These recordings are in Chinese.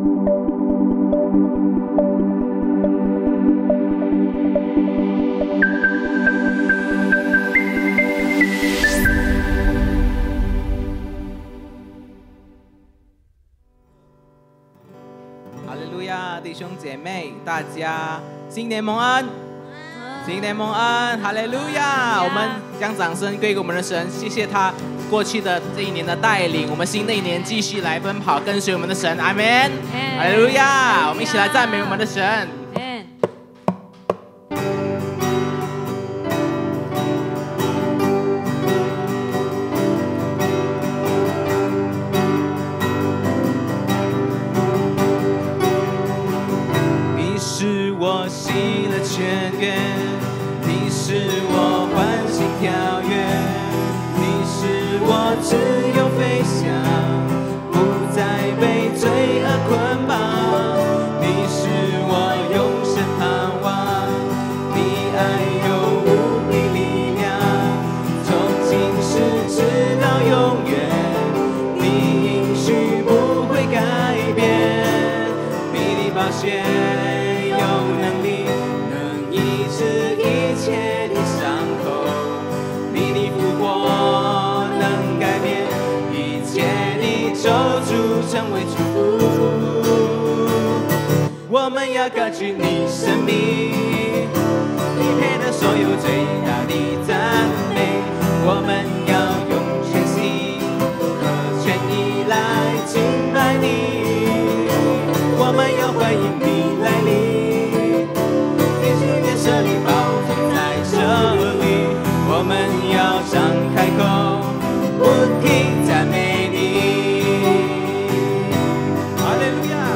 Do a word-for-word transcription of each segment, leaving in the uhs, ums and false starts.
哈利路亚，弟兄姐妹，大家新年蒙恩，新年蒙恩，哈利路亚！我们将掌声归给我们的神，谢谢他过去的这一年的带领，我们新的一年继续来奔跑，跟随我们的神，阿门，哈利路亚！我们一起来赞美我们的神。 我洗了全愿，你使我欢喜跳跃，你使我自由飞翔，不再被罪恶捆绑，你使我永生盼望，你爱有无比力量，从今世直到永远，你应许不会改变，你的宝血有能力，能医治一切的伤口。你的复活能改变一切的咒诅，成为祝福。我们要高举你生命，你配得所有最大的赞美。我们要用全心和全意来敬拜你，我们要欢迎你来临。这里宝座在这里，我们要张开口，不停赞美你。哈利路亚！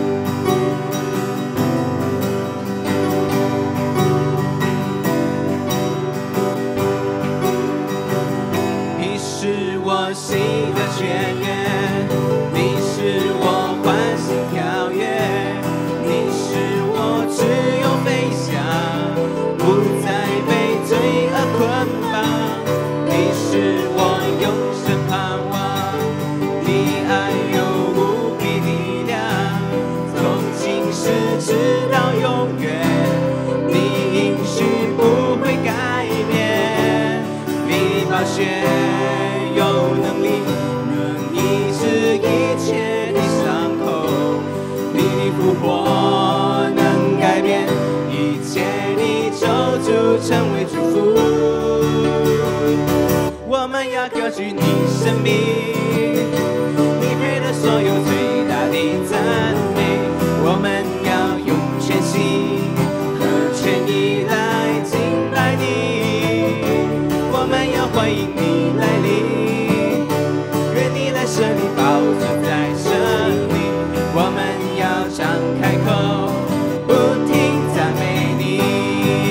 你使我心的泉源，你使我欢喜跳跃，你使我自由飞翔。不再被罪恶捆绑，你使我永生盼望，你爱有无比力量，从今世直到永远，你应许不会改变，你的宝血有能力，能医治一切的伤口，你的复活能改变一切的咒诅，成为祝福。我们要高举你生命，你配得所有最大的赞美。我们要用全心和全意来敬拜你，我们要欢迎你来临，愿你来设立宝座在这里，我们要张开口，不停赞美你。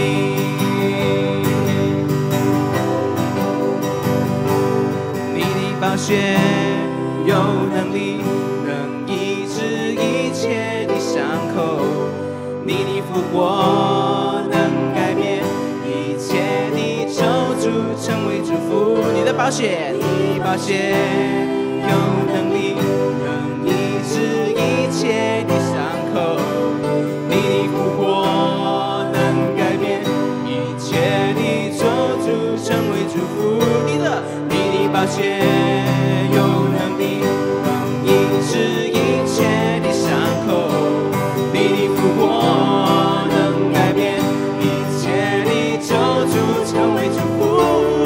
宝血有能力，能医治一切的伤口，你的复活能改变一切的咒诅，成为祝福。你的宝血，你的宝血有能力，能医治一切的伤口，你的复活能改变一切的咒诅，成为祝福。你的，你的宝血有能力，能医治一切的伤口，你的复活能改变一切的咒诅，成为祝福。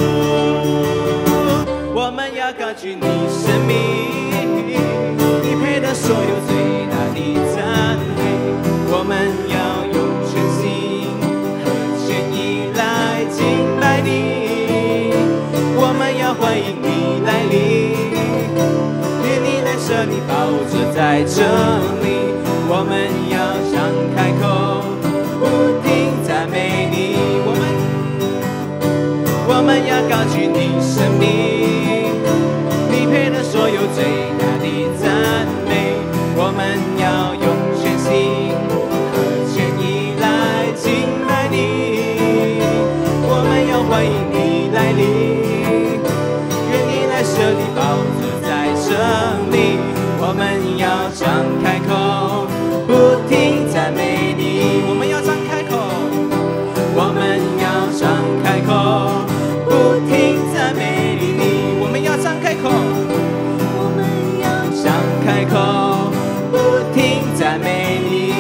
我们要高举你生命，你配得所有最大的赞美。我们要用全心和全意来敬拜你，我们要欢迎你来临，愿你来设立宝座在这里，我们要张开口，不停赞美你。我们我们要高举你生命，你配得所有最大的赞美。我们要用全心和全意来敬拜你，我们要欢迎你来临，愿你来设立宝座在这里，我们要张开口，不停赞美你。 我们要张开口， 我们要张开口，不停赞美你。 我们要张开口， 我们要张开口，不停赞美你。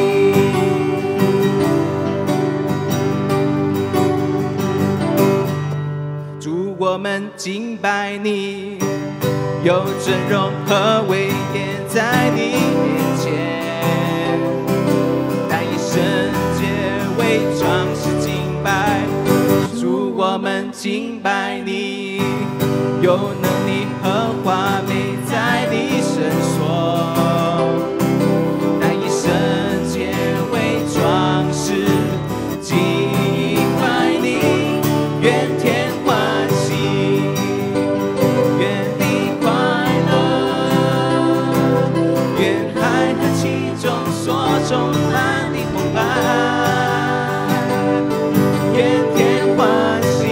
主，我们敬拜你，有尊荣和威严在你面前，难以圣洁伪装是敬拜。主，我们敬拜你，有能力和华美在你身所，难以圣洁伪装是敬拜你。愿天欢喜，愿地快乐，愿海和其中所充满的澎湃。愿天欢喜，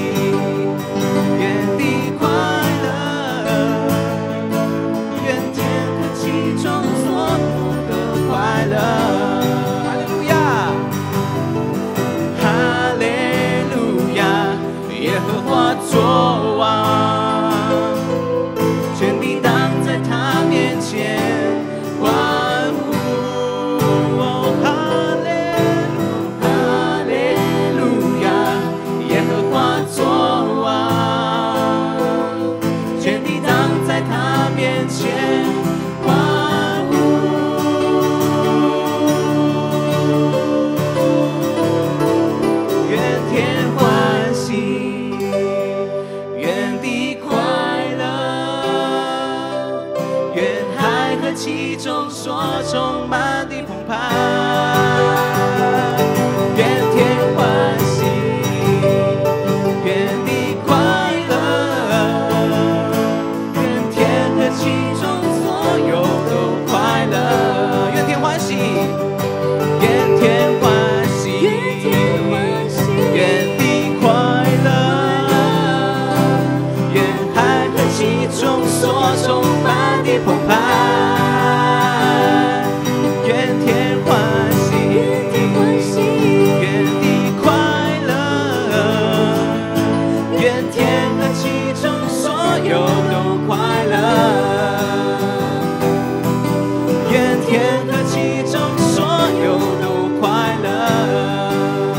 愿地快乐，愿天和其中所有的快乐。哈利路亚，哈利路亚，耶和华作王，全地当在他面前欢呼。哦，哈利路，哈利路亚，耶和华作王，全地当在他面前欢呼。愿天欢喜，愿地快乐，愿海和其中所充满的澎湃。愿天欢喜，愿地快乐，愿天和其中所有都快乐。愿天欢喜，愿天欢喜，愿地快乐，愿海和其中所充满的澎湃。愿天欢喜，愿地快乐，愿天和其中所有都快乐。愿天和其中所有都快乐，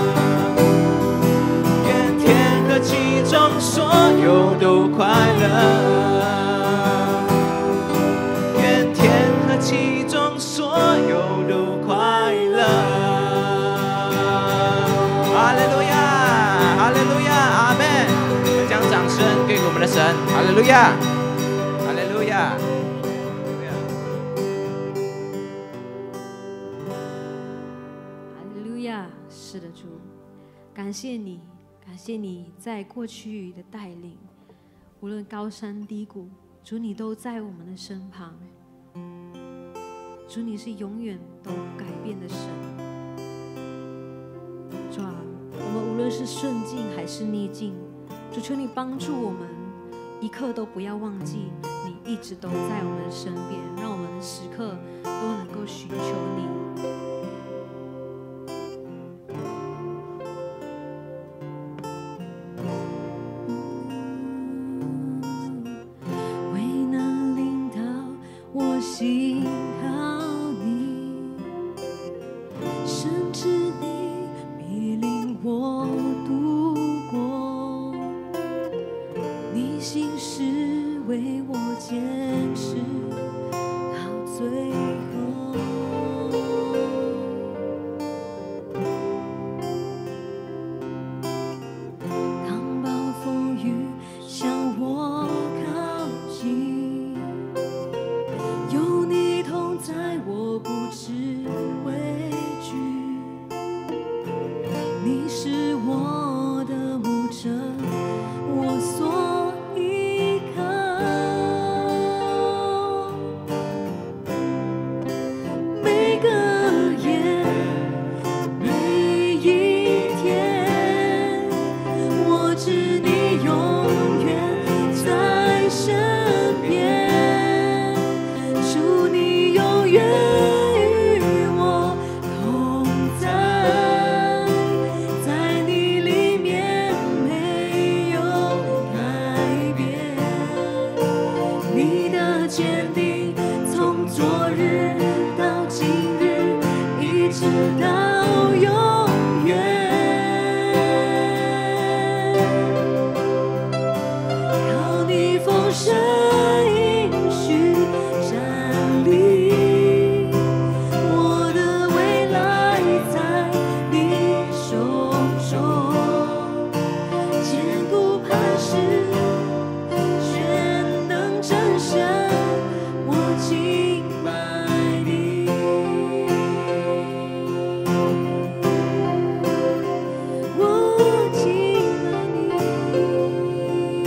愿天和其中所有都快乐，愿天和其中所有都快乐。哈利路亚，哈利路亚，阿门。将掌声给我们的神，哈利路亚，哈利路亚。 哈利路亚，是的，主，感谢你，感谢你在过去的带领，无论高山低谷，主你都在我们的身旁。主你是永远都不改变的神。主啊，我们无论是顺境还是逆境，主求你帮助我们，一刻都不要忘记你一直都在我们的身边，让我们的时刻都能够寻求你。为能领导我信靠你，甚至你必领我度过，你心事为我坚持到远与我同在，在你里面没有改变，你的坚定从昨日到今日，一直到永远。靠你丰盛应许站立，我的未来在你手中，坚固磐石，全能战胜，我敬拜你，我敬拜你。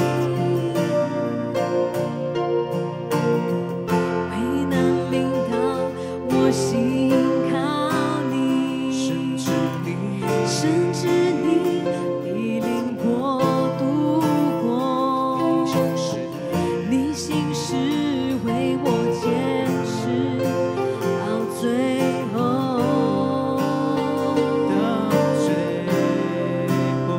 危难临到，我心靠你， 甚至你甚至你必领我度过，你心事为我坚持到最后。 到最后，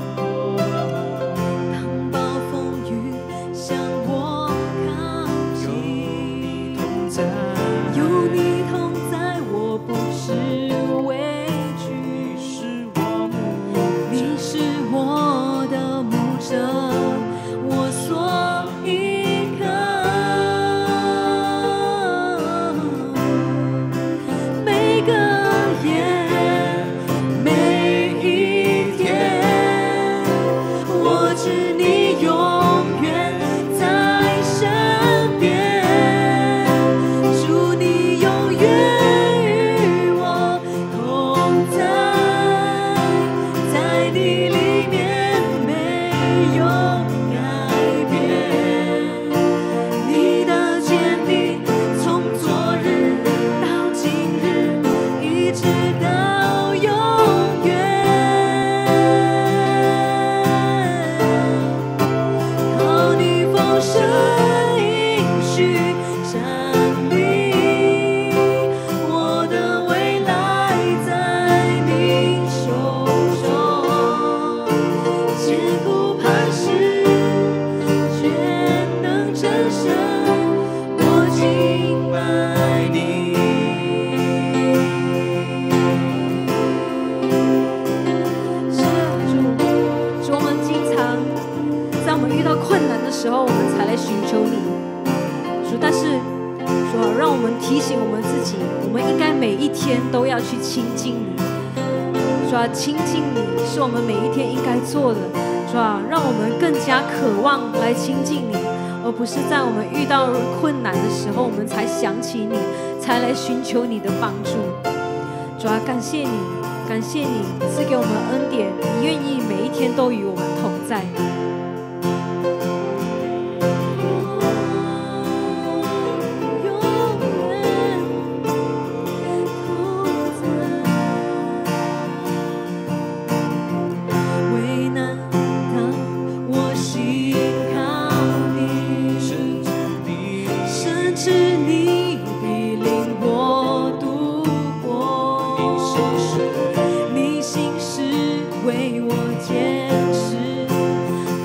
当暴风雨向我靠有你近， 同在， 有你同在，我不知畏惧。 你是我牧你是我的牧者，我所依靠。每个夜，每一天，我知你永远在身边。主，你永远与我同在，在你里面没有改变，你的坚定从昨日到今日，一直到永远。靠你丰盛应许站立，我的未来在你手中，坚固磐石，全能战胜，我敬拜你。是啊，主，主，我们经常在我们遇到困难的时候，我们才来寻求你。主，但是主啊，让我们提醒我们自己，我们应该每一天都要去亲近你。主啊，亲近你是我们每一天应该做的。主啊，让我们更加渴望来亲近你，而不是在我们遇到困难的时候，我们才想起你，才来寻求你的帮助。主啊，感谢你，感谢你赐给我们恩典，你愿意每一天都与我们同在。为难当我心靠你， 甚至你甚至你必领我度过，你心事为我坚持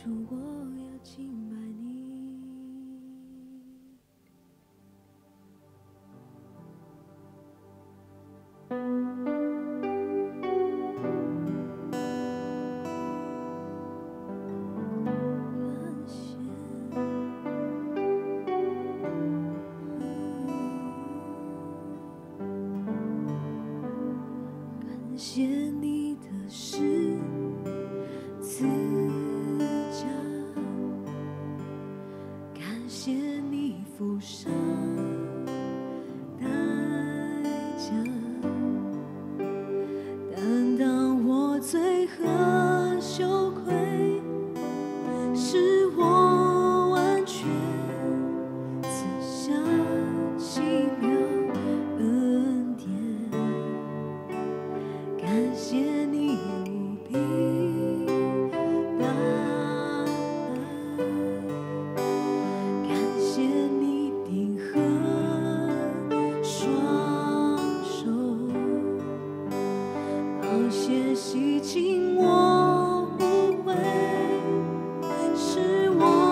主，我要敬拜你。感谢你的十字架，感谢你付上代价，担当我罪和羞愧，使我完全赐下奇妙恩典。感谢你无比大爱，感谢你定和双手，宝血洗净我污秽，使我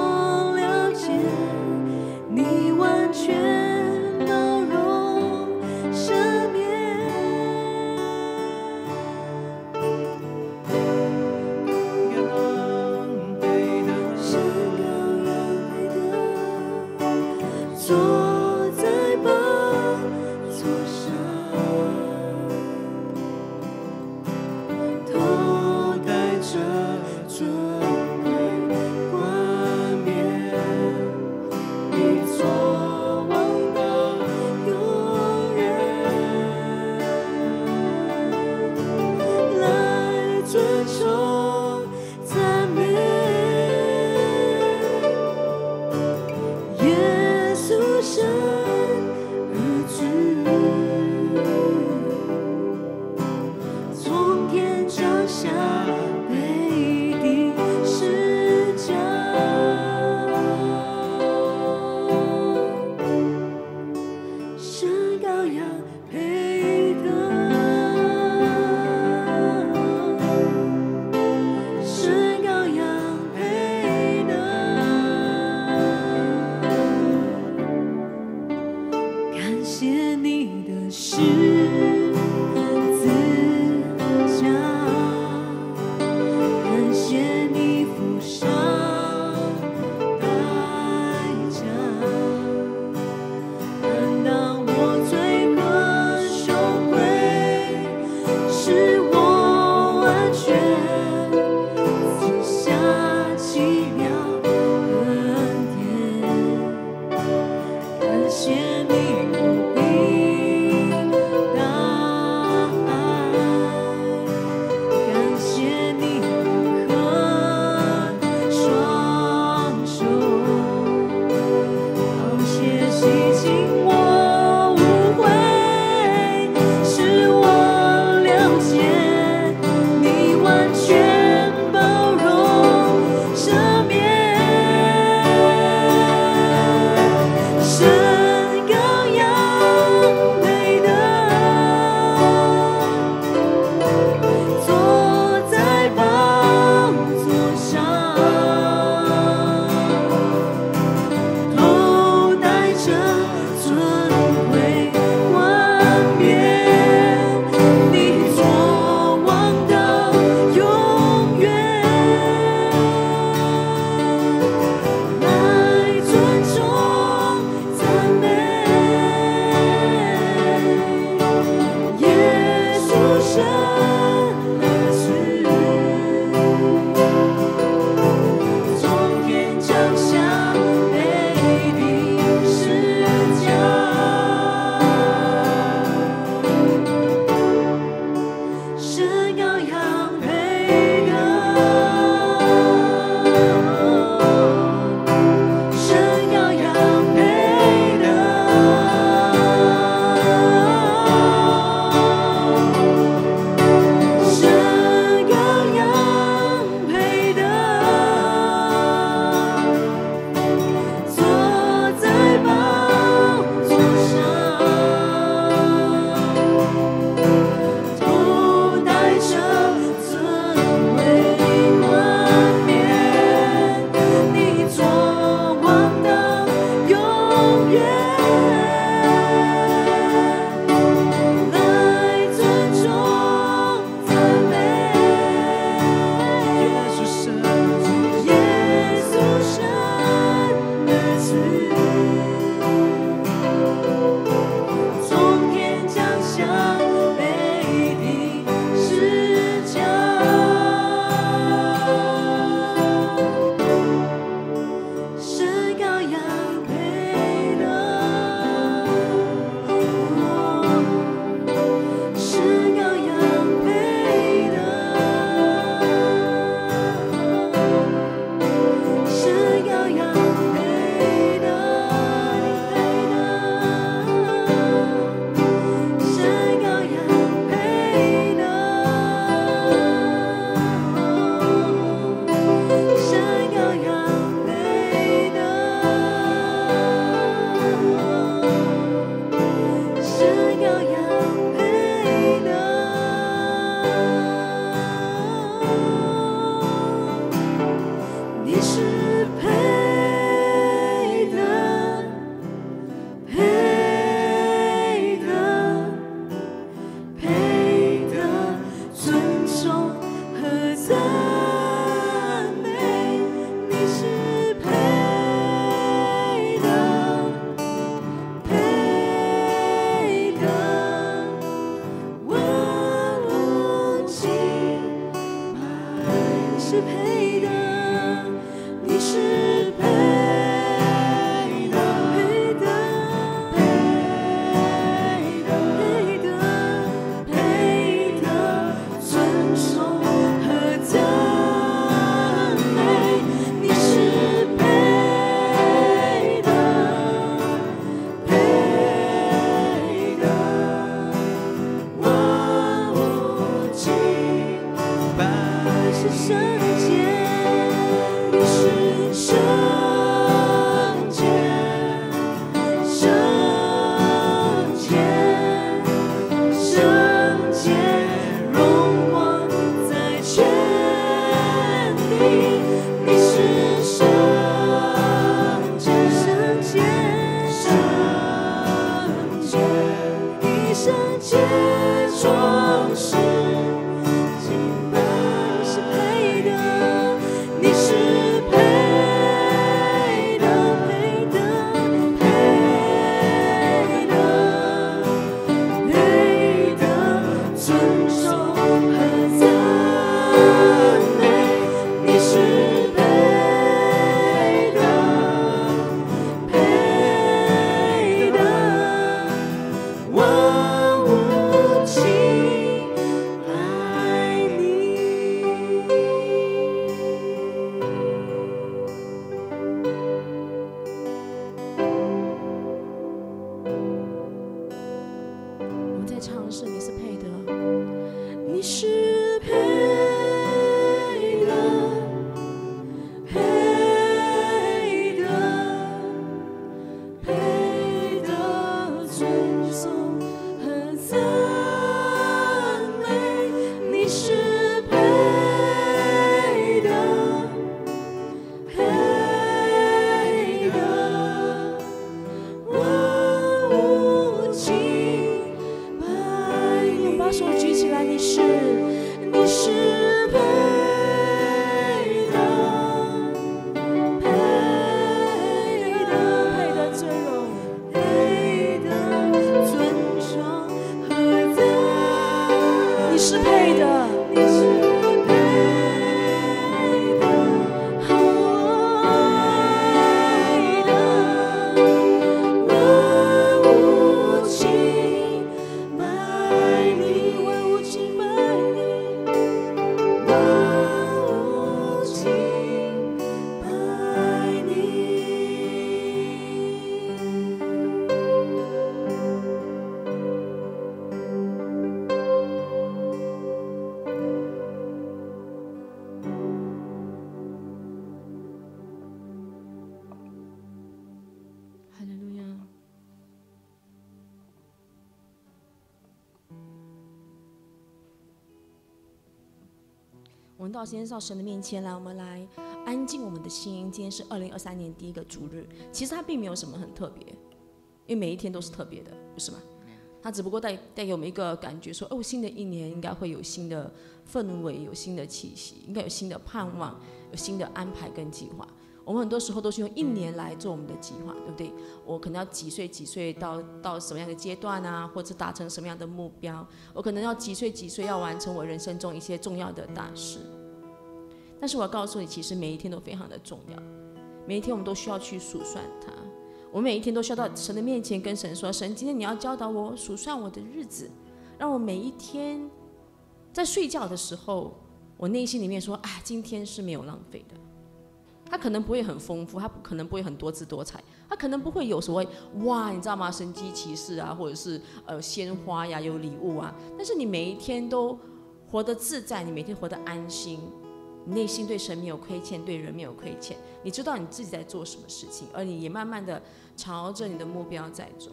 我们到今天到神的面前来，我们来安静我们的心。今天是二零二三年第一个主日，其实它并没有什么很特别，因为每一天都是特别的，不是吗？它只不过带带给我们一个感觉说，哦，新的一年应该会有新的氛围，有新的气息，应该有新的盼望，有新的安排跟计划。我们很多时候都是用一年来做我们的计划，对不对？我可能要几岁几岁到到什么样的阶段啊，或者达成什么样的目标？我可能要几岁几岁要完成我人生中一些重要的大事。但是我要告诉你，其实每一天都非常的重要，每一天我们都需要去数算它。我们每一天都需要到神的面前跟神说：神，今天你要教导我数算我的日子，让我每一天在睡觉的时候，我内心里面说：啊，今天是没有浪费的。它可能不会很丰富，它可能不会很多姿多彩，它可能不会有所谓哇，你知道吗？神迹奇事啊，或者是呃鲜花呀，有礼物啊。但是你每一天都活得自在，你每天活得安心，你内心对神没有亏欠，对人没有亏欠，你知道你自己在做什么事情，而你也慢慢的朝着你的目标在走。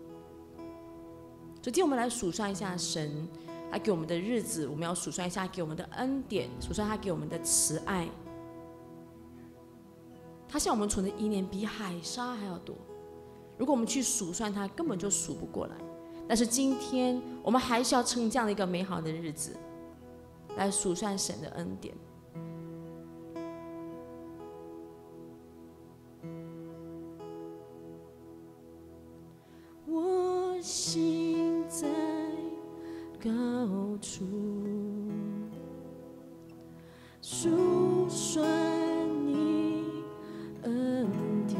所以今天我们来数算一下神他给我们的日子，我们要数算一下给我们的恩典，数算他给我们的慈爱。他向我们存的意念比海沙还要多，如果我们去数算它，根本就数不过来。但是今天我们还是要趁这样的一个美好的日子，来数算神的恩典。我心在高处，数算恩典，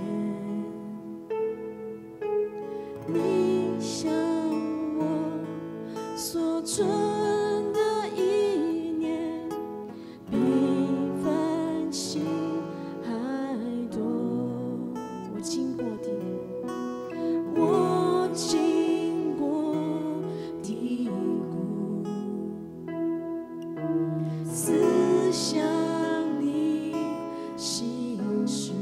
你向我所存的意念，比繁星还多。我经过的，我经过低谷，思想你心事。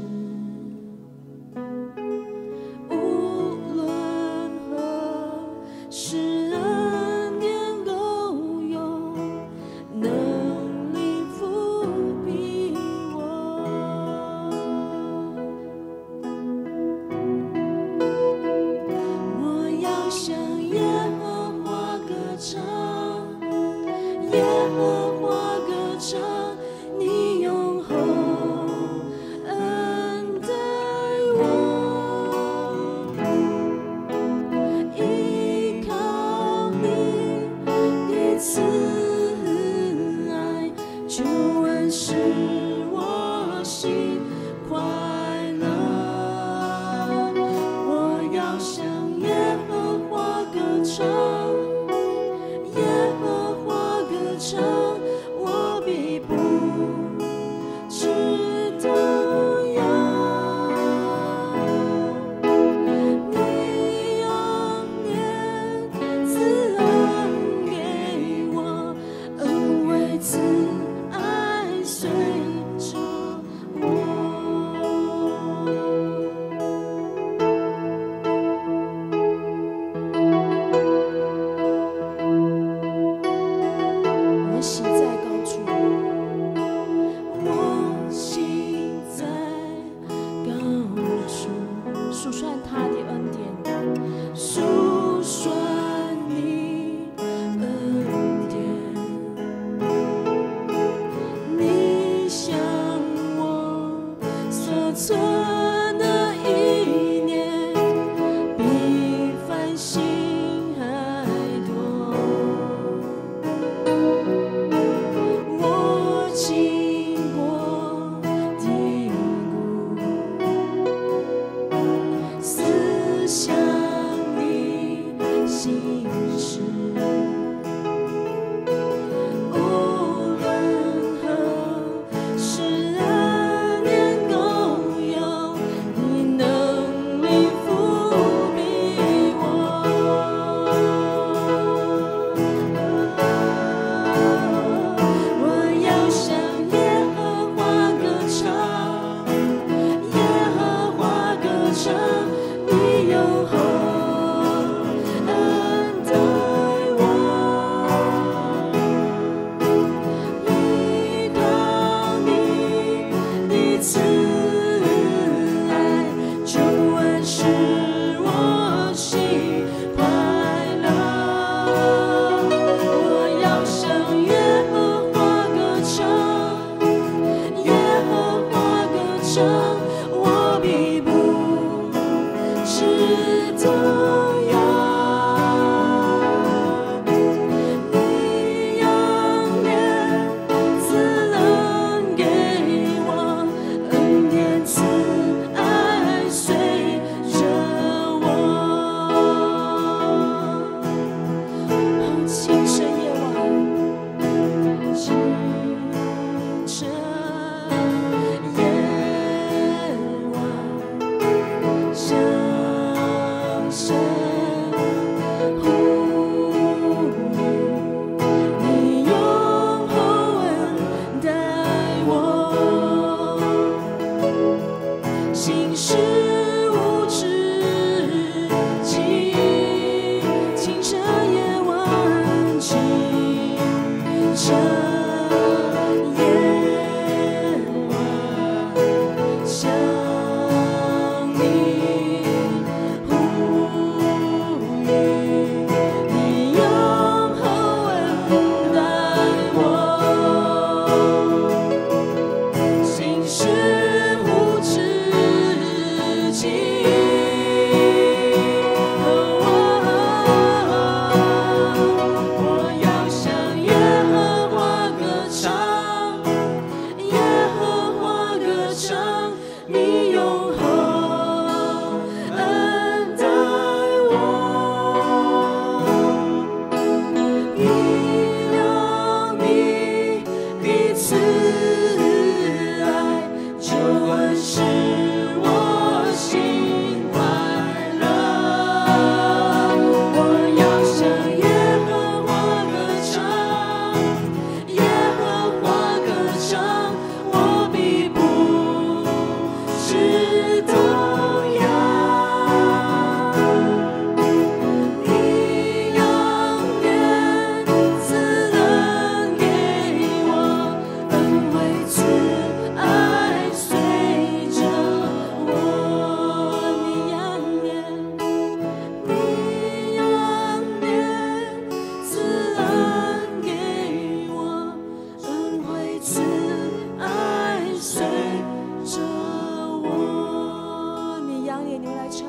无论何时啊，年够有。 上，我必不是动摇。你仰面赐恩给我，恩典慈爱随着我。清晨夜晚，清晨夜晚，向神呼吁，你用厚恩待我，心事无止境。清晨夜晚，清晨夜晚，向你呼吁，你用厚恩待我，心事无止境。我要向耶和华歌唱，耶和华歌唱，你用厚恩待我，因有你的慈爱，救恩使我心快乐。我要向耶和华歌唱，耶和华歌唱，我必不是动摇。你仰面赐恩给我，恩惠慈爱随着我。你仰面，你仰面赐恩给我，恩惠慈爱随着我。你仰脸，你们来唱。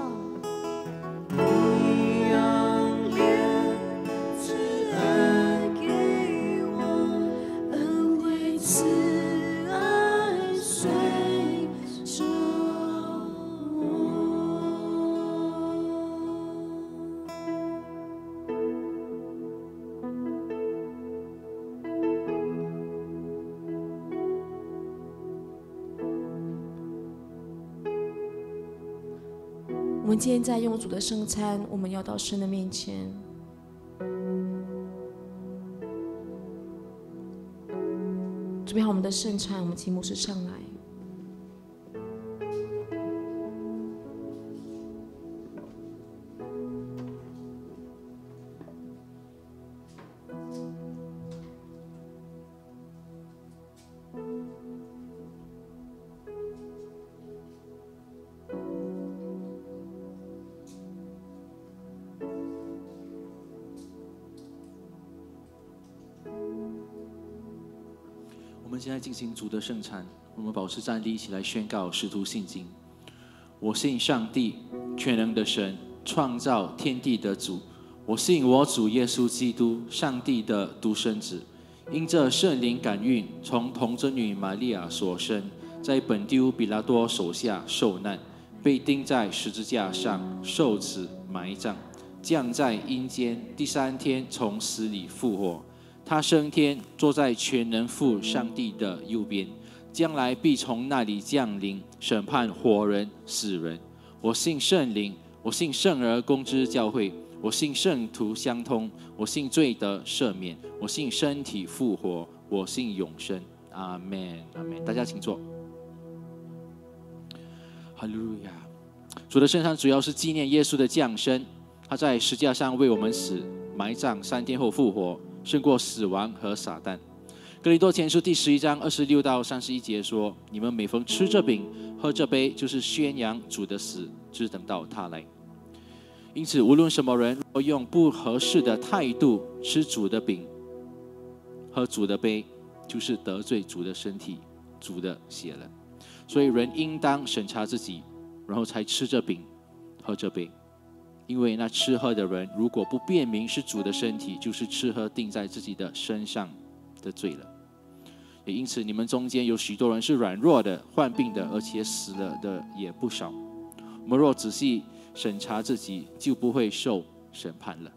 你仰脸赐恩给我，恩惠慈爱随着我。我们今天在用主的圣餐，我们要到神的面前。准备好我们的圣餐，我们请牧师上来。 我们现在进行主的圣餐，我们保持站立，一起来宣告使徒信经。我信上帝，全能的神，创造天地的主。我信我主耶稣基督，上帝的独生子，因这圣灵感孕，从童贞女玛利亚所生，在本丢比拉多手下受难，被钉在十字架上，受死埋葬，降在阴间，第三天从死里复活。他升天，坐在全能父上帝的右边，将来必从那里降临，审判活人死人。我信圣灵，我信圣而公之教会，我信圣徒相通，我信罪得赦免，我信身体复活，我信永生。阿们，阿们。大家请坐。哈利路亚。主的圣餐主要是纪念耶稣的降生，他在十字架上为我们死，埋葬，三天后复活，胜过死亡和撒旦。哥林多前书第十一章二十六到三十一节说：“你们每逢吃这饼、喝这杯，就是宣扬主的死，直等到他来。”因此，无论什么人若用不合适的态度吃主的饼、喝主的杯，就是得罪主的身体、主的血了。 所以人应当审查自己，然后才吃这饼，喝这杯。因为那吃喝的人，如果不辨明是主的身体，就是吃喝定在自己的身上的罪了。也因此，你们中间有许多人是软弱的、患病的，而且死了的也不少。我们若仔细审查自己，就不会受审判了。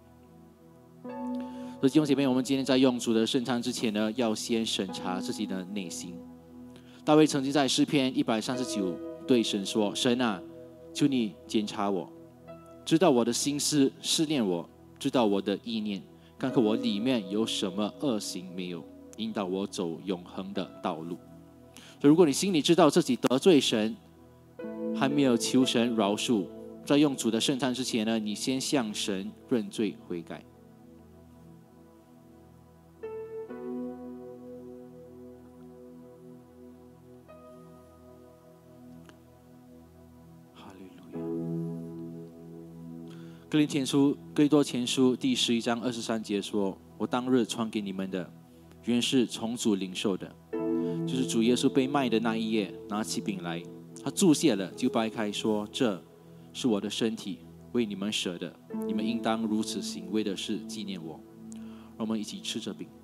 所以弟兄姐妹，我们今天在用主的圣餐之前呢，要先审查自己的内心。大卫曾经在诗篇一百三十九对神说：“神啊，求你检查我，知道我的心思，试炼我，知道我的意念，看看我里面有什么恶行没有，引导我走永恒的道路。”所以如果你心里知道自己得罪神，还没有求神饶恕，在用主的圣餐之前呢，你先向神认罪悔改。哥林前书哥林多前书第十一章二十三节说：“我当日传给你们的，原是从主领受的，就是主耶稣被卖的那一夜，拿起饼来，他注谢了，就掰开，说：这是我的身体，为你们舍的，你们应当如此行，为的是纪念我。”让我们一起吃着饼。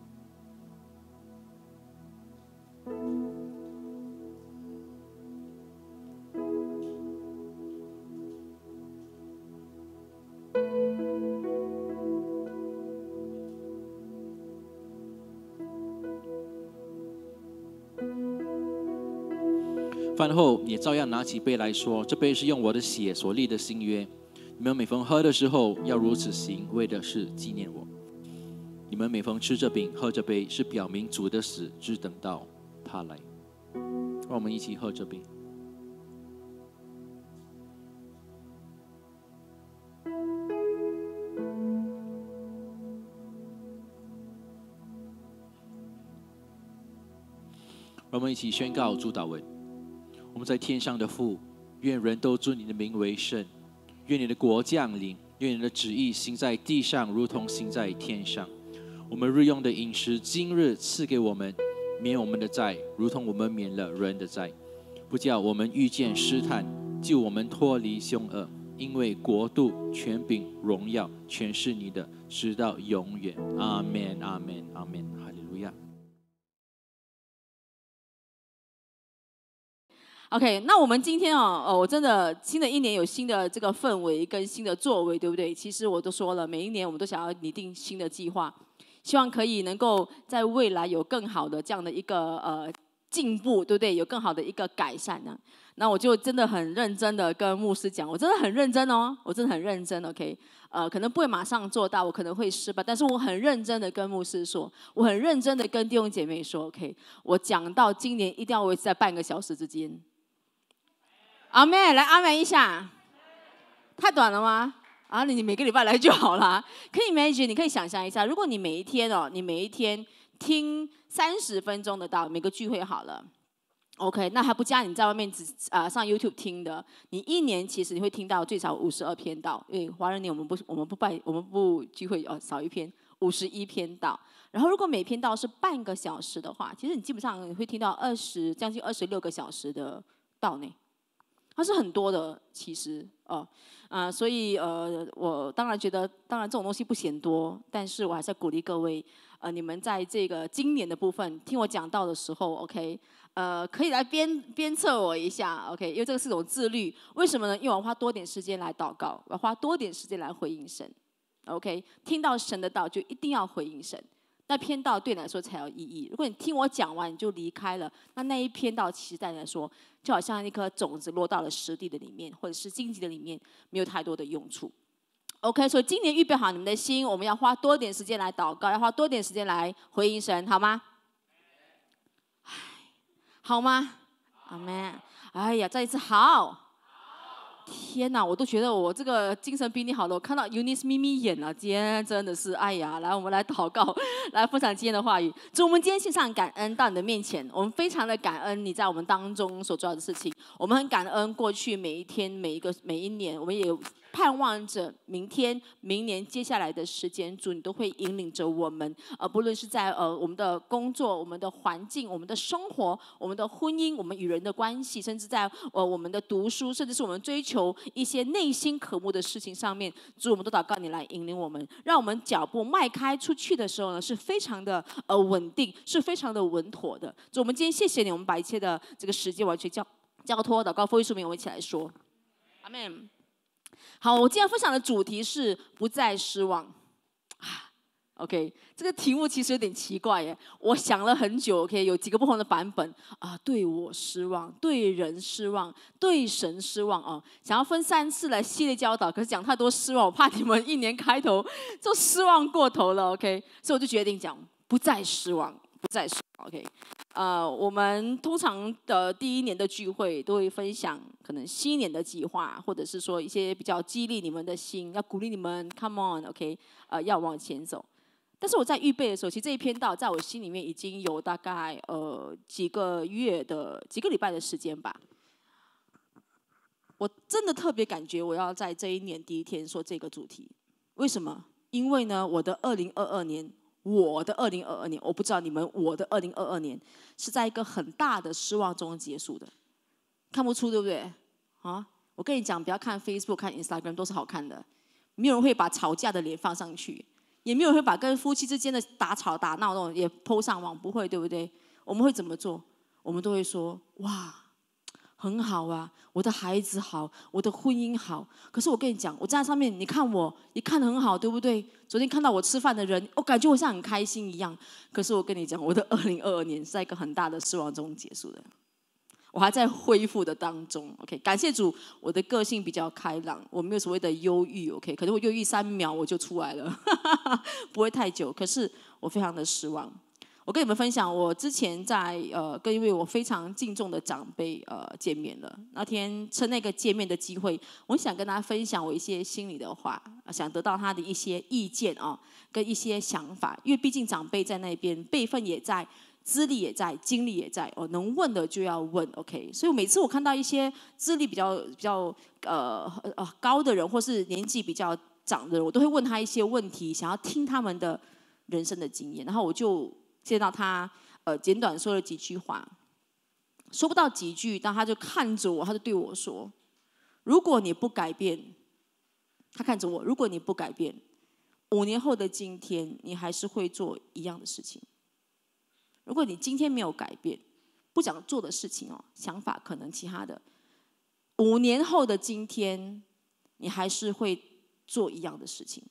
饭后也照样拿起杯来说：“这杯是用我的血所立的新约，你们每逢喝的时候要如此行，为的是纪念我。你们每逢吃这饼喝这杯，是表明主的死，只等到他来。”让我们一起喝这饼。让我们一起宣告主祷文。我们在天上的父，愿人都尊你的名为圣，愿你的国降临，愿你的旨意行在地上，如同行在天上。我们日用的饮食，今日赐给我们，免我们的债，如同我们免了人的债，不叫我们遇见试探，救我们脱离凶恶。因为国度、权柄、荣耀，全是你的，直到永远。阿们，阿们，阿们，哈利路亚。 OK， 那我们今天哦，呃，我真的新的一年有新的这个氛围跟新的作为，对不对？其实我都说了，每一年我们都想要拟定新的计划，希望可以能够在未来有更好的这样的一个呃进步，对不对？有更好的一个改善呢。那我就真的很认真的跟牧师讲，我真的很认真哦，我真的很认真 ，OK， 呃，可能不会马上做到，我可能会失败，但是我很认真的跟牧师说，我很认真的跟弟兄姐妹说 ，OK， 我讲到今年一定要维持在半个小时之间。阿妹，来阿妹一下，太短了吗？啊，你每个礼拜来就好啦。可以 imagine， 你可以想象一下，如果你每一天哦，你每一天听三十分钟的道，每个聚会好了 ，OK， 那还不加你在外面只啊、呃、上 YouTube 听的，你一年其实你会听到最少五十二篇道，因为华人年我们不我们不拜我们不聚会哦，少一篇五十一篇道。然后如果每篇道是半个小时的话，其实你基本上你会听到二十将近二十六个小时的道呢。它是很多的，其实哦，啊、呃，所以呃，我当然觉得，当然这种东西不嫌多，但是我还是要鼓励各位，呃，你们在这个今年的部分听我讲到的时候 ，OK， 呃，可以来鞭鞭策我一下 ，OK， 因为这个是一种自律，为什么呢？因为我要花多点时间来祷告，我要花多点时间来回应神 ，OK， 听到神的道就一定要回应神。那篇道对你来说才有意义。如果你听我讲完你就离开了，那那一篇道其实对你来说，就好像一颗种子落到了实地的里面，或者是荆棘的里面，没有太多的用处。OK， 所以今年预备好你们的心，我们要花多点时间来祷告，要花多点时间来回应神，好吗？好吗？阿们。哎呀，再一次好。天哪，我都觉得我这个精神比你好了。我看到 Eunice 眯眯眼了，今天真的是，哎呀，来，我们来祷告，来分享今天的话语。主，我们今天献上感恩到你的面前，我们非常的感恩你在我们当中所做的事情。我们很感恩过去每一天、每一个、每一年，我们也盼望着明天、明年、接下来的时间，主你都会引领着我们，呃，不论是在呃我们的工作、我们的环境、我们的生活、我们的婚姻、我们与人的关系，甚至在呃我们的读书，甚至是我们追求一些内心渴慕的事情上面，主我们都祷告你来引领我们，让我们脚步迈开出去的时候呢，是非常的呃稳定，是非常的稳妥的。主，我们今天谢谢你，我们把一切的这个时间完全交交托祷告奉耶稣名，我们一起来说，阿们。好，我今天分享的主题是不再失望。啊 OK， 这个题目其实有点奇怪耶，我想了很久 ，OK， 有几个不同的版本啊，对我失望，对人失望，对神失望啊，想要分三次来系列教导，可是讲太多失望，我怕你们一年开头就失望过头了 ，OK， 所以我就决定讲不再失望，不再失望 ，OK。呃，我们通常的第一年的聚会都会分享可能新年的计划，或者是说一些比较激励你们的心，要鼓励你们 ，come on，OK， 呃，要往前走。但是我在预备的时候，其实这一篇道在我心里面已经有大概呃几个月的几个礼拜的时间吧。我真的特别感觉我要在这一年第一天说这个主题，为什么？因为呢，我的二零二二年。我的二零二二年，我不知道你们，我的二零二二年是在一个很大的失望中结束的，看不出对不对？啊，我跟你讲，不要看 Facebook、看 Instagram 都是好看的，没有人会把吵架的脸放上去，也没有人会把跟夫妻之间的打吵打闹那种也 po 上网，不会，对不对？我们会怎么做？我们都会说，哇，很好啊，我的孩子好，我的婚姻好。可是我跟你讲，我站在上面，你看我也看得很好，对不对？昨天看到我吃饭的人，我感觉我像很开心一样。可是我跟你讲，我的二零二二年是在一个很大的失望中结束的，我还在恢复的当中。OK， 感谢主，我的个性比较开朗，我没有所谓的忧郁。OK， 可能我忧郁三秒我就出来了，不会太久。可是我非常的失望。我跟你们分享，我之前在呃跟一位我非常敬重的长辈呃见面了。那天趁那个见面的机会，我想跟他分享我一些心里的话，想得到他的一些意见啊，跟一些想法。因为毕竟长辈在那边，辈分也在，资历也在，经历也在，哦，能问的就要问 ，OK。所以每次我看到一些资历比较比较呃呃高的人，或是年纪比较长的人，我都会问他一些问题，想要听他们的人生的经验，然后我就。见到他，呃，简短说了几句话，说不到几句，但他就看着我，他就对我说：“如果你不改变，他看着我，如果你不改变，五年后的今天，你还是会做一样的事情。如果你今天没有改变，不想做的事情哦，想法可能其他的，五年后的今天，你还是会做一样的事情。”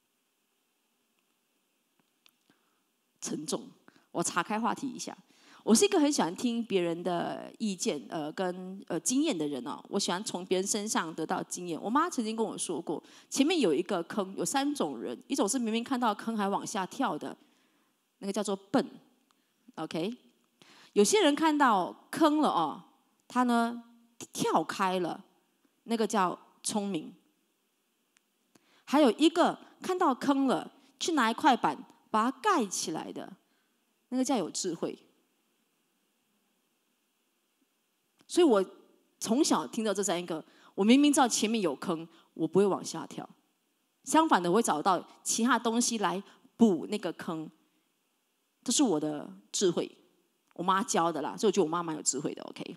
沉重。我岔开话题一下，我是一个很喜欢听别人的意见，呃，跟呃经验的人哦。我喜欢从别人身上得到经验。我妈曾经跟我说过，前面有一个坑，有三种人，一种是明明看到坑还往下跳的，那个叫做笨 ，OK。有些人看到坑了哦，他呢跳开了，那个叫聪明。还有一个看到坑了，去拿一块板把它盖起来的。那个叫有智慧，所以我从小听到这三个，我明明知道前面有坑，我不会往下跳，相反的，我会找到其他东西来补那个坑，这是我的智慧，我妈教的啦，所以我觉得我妈蛮有智慧的 ，OK。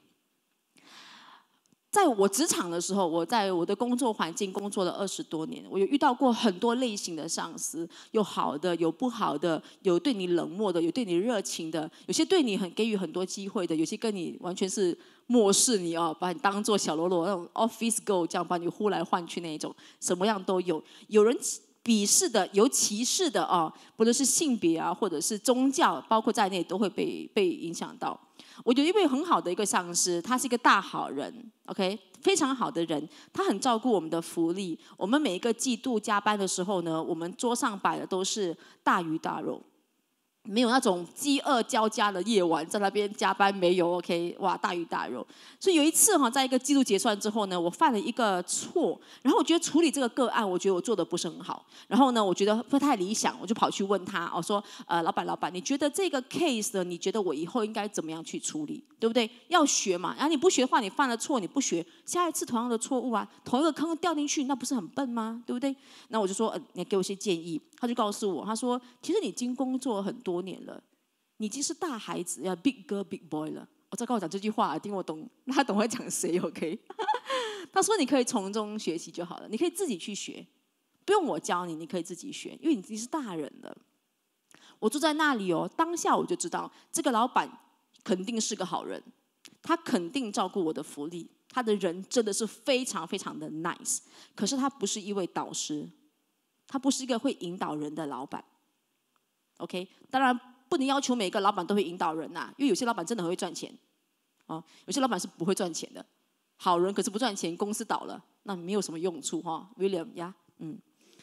在我职场的时候，我在我的工作环境工作了二十多年，我有遇到过很多类型的上司，有好的，有不好的，有对你冷漠的，有对你热情的，有些对你很给予很多机会的，有些跟你完全是漠视你哦，把你当做小喽啰那种 office girl 这样把你呼来唤去那一种，什么样都有。有人鄙视的，有歧视的哦，不论是性别啊，或者是宗教，包括在内都会被被影响到。我有一位很好的一个上司，他是一个大好人 ，OK， 非常好的人，他很照顾我们的福利。我们每一个季度加班的时候呢，我们桌上摆的都是大鱼大肉。 没有那种饥饿交加的夜晚，在那边加班没有 OK， 哇，大鱼大肉。所以有一次哈，在一个季度结算之后呢，我犯了一个错，然后我觉得处理这个个案，我觉得我做的不是很好，然后呢，我觉得不太理想，我就跑去问他，我说，呃，老板，老板，你觉得这个 case 呢？你觉得我以后应该怎么样去处理，对不对？要学嘛，然后你不学的话，你犯了错，你不学，下一次同样的错误啊，同一个坑掉进去，那不是很笨吗？对不对？那我就说，呃，你给我一些建议。他就告诉我，他说，其实你已经工作很多年了，你已经是大孩子，要 big girl big boy 了。我在跟我讲这句话，听我懂，他懂会讲谁 ？OK？ 他说你可以从中学习就好了，你可以自己去学，不用我教你，你可以自己学，因为你已经是大人了。我坐在那里哦，当下我就知道这个老板肯定是个好人，他肯定照顾我的福利，他的人真的是非常非常的 nice。可是他不是一位导师，他不是一个会引导人的老板。OK， 当然不能要求每个老板都会引导人呐、啊，因为有些老板真的很会赚钱，哦，有些老板是不会赚钱的。好人可是不赚钱，公司倒了，那没有什么用处哈、哦。William 呀，嗯，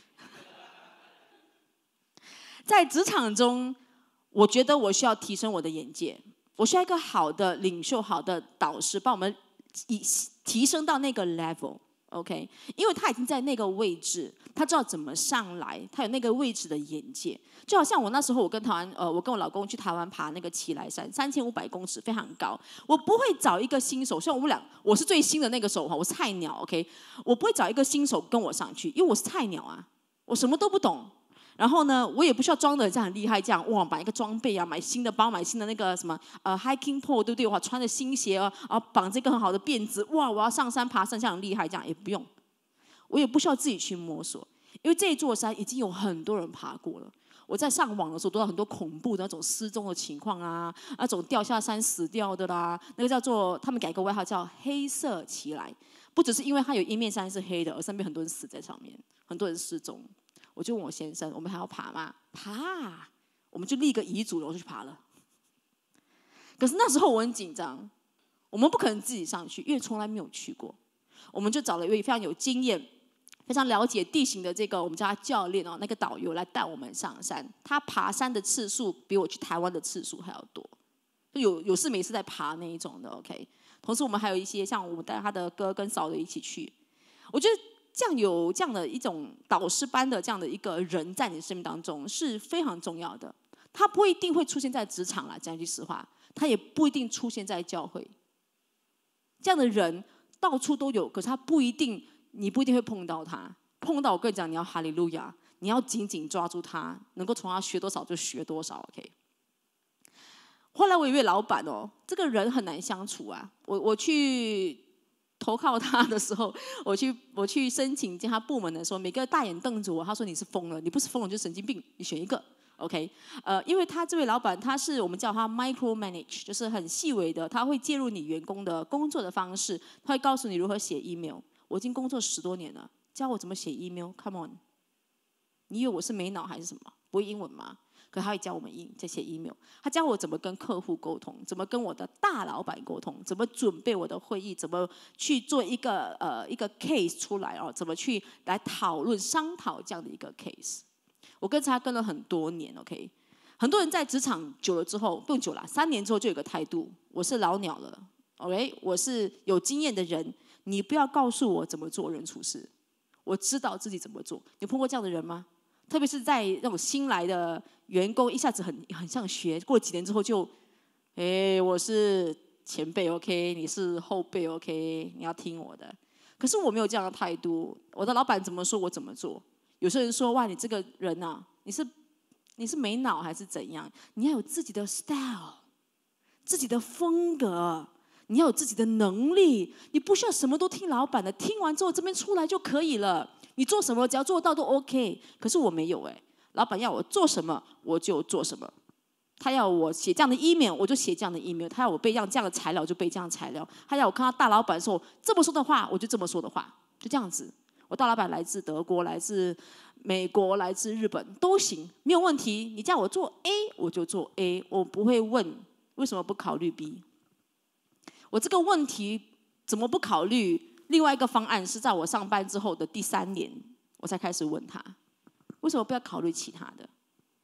在职场中，我觉得我需要提升我的眼界，我需要一个好的领袖、好的导师，帮我们以提升到那个 level。OK， 因为他已经在那个位置，他知道怎么上来，他有那个位置的眼界。就好像我那时候，我跟台湾，呃，我跟我老公去台湾爬那个奇来山，三千五百公尺，非常高。我不会找一个新手，虽然我们俩我是最新的那个手哈，我是菜鸟 ，OK， 我不会找一个新手跟我上去，因为我是菜鸟啊，我什么都不懂。然后呢，我也不需要装的这样很厉害，这样哇，买一个装备啊，买新的包，买新的那个什么呃 hiking pole， 对不对？哇，穿着新鞋啊，然后绑这个很好的辫子，哇，我要上山爬山，这样很厉害，这样也不用，我也不需要自己去摸索，因为这一座山已经有很多人爬过了。我在上网的时候，读到很多恐怖的那种失踪的情况啊，那种掉下山死掉的啦，那个叫做他们改个外号叫黑色奇来，不只是因为它有一面山是黑的，而上面很多人死在上面，很多人失踪。我就问我先生，我们还要爬吗？爬，我们就立个遗嘱了，我就去爬了。可是那时候我很紧张，我们不可能自己上去，因为从来没有去过。我们就找了一位非常有经验、非常了解地形的这个我们叫他教练哦，那个导游来带我们上山。他爬山的次数比我去台湾的次数还要多，就有有事没事在爬那一种的。OK， 同时我们还有一些像我们带他的哥跟嫂的一起去，我觉得。这样有这样的一种导师般的这样的一个人在你生命当中是非常重要的。他不一定会出现在职场啦，讲句实话，他也不一定出现在教会。这样的人到处都有，可是他不一定，你不一定会碰到他。碰到我跟你讲，你要哈利路亚，你要紧紧抓住他，能够从他学多少就学多少。OK。后来我有一位老板哦，这个人很难相处啊。我我去。投靠他的时候，我去我去申请进他部门的时候，每个大眼瞪着我，他说你是疯了，你不是疯了就是神经病，你选一个 ，OK？ 呃，因为他这位老板他是我们叫他 micro manage， 就是很细微的，他会介入你员工的工作的方式，他会告诉你如何写 email。我已经工作十多年了，教我怎么写 email，come on！ 你以为我是没脑还是什么？不会英文吗？可他会教我们英在写 email， 他教我怎么跟客户沟通，怎么跟我的大老板沟通，怎么准备我的会议，怎么去做一个呃一个 case 出来哦，怎么去来讨论商讨这样的一个 case。我跟着他跟了很多年 ，OK。很多人在职场久了之后，不用久了，三年之后就有个态度，我是老鸟了 ，OK， 我是有经验的人，你不要告诉我怎么做人处事，我知道自己怎么做。你碰过这样的人吗？特别是在那种新来的员工，一下子很很像学，过了几年之后就，哎，我是前辈 ，OK， 你是后辈 ，OK， 你要听我的。可是我没有这样的态度，我的老板怎么说我怎么做。有些人说，哇，你这个人啊，你是你是没脑还是怎样？你要有自己的 style， 自己的风格，你要有自己的能力，你不需要什么都听老板的，听完之后这边出来就可以了。你做什么只要做到都 OK， 可是我没有哎，老板要我做什么我就做什么，他要我写这样的 email 我就写这样的 email， 他要我背这样这样的材料我就背这样的材料，他要我看到大老板说这么说的话我就这么说的话，就这样子。我大老板来自德国，来自美国，来自日本都行，没有问题。你叫我做 A 我就做 A， 我不会问为什么不考虑 B。我这个问题怎么不考虑？另外一个方案是在我上班之后的第三年，我才开始问他，为什么不要考虑其他的？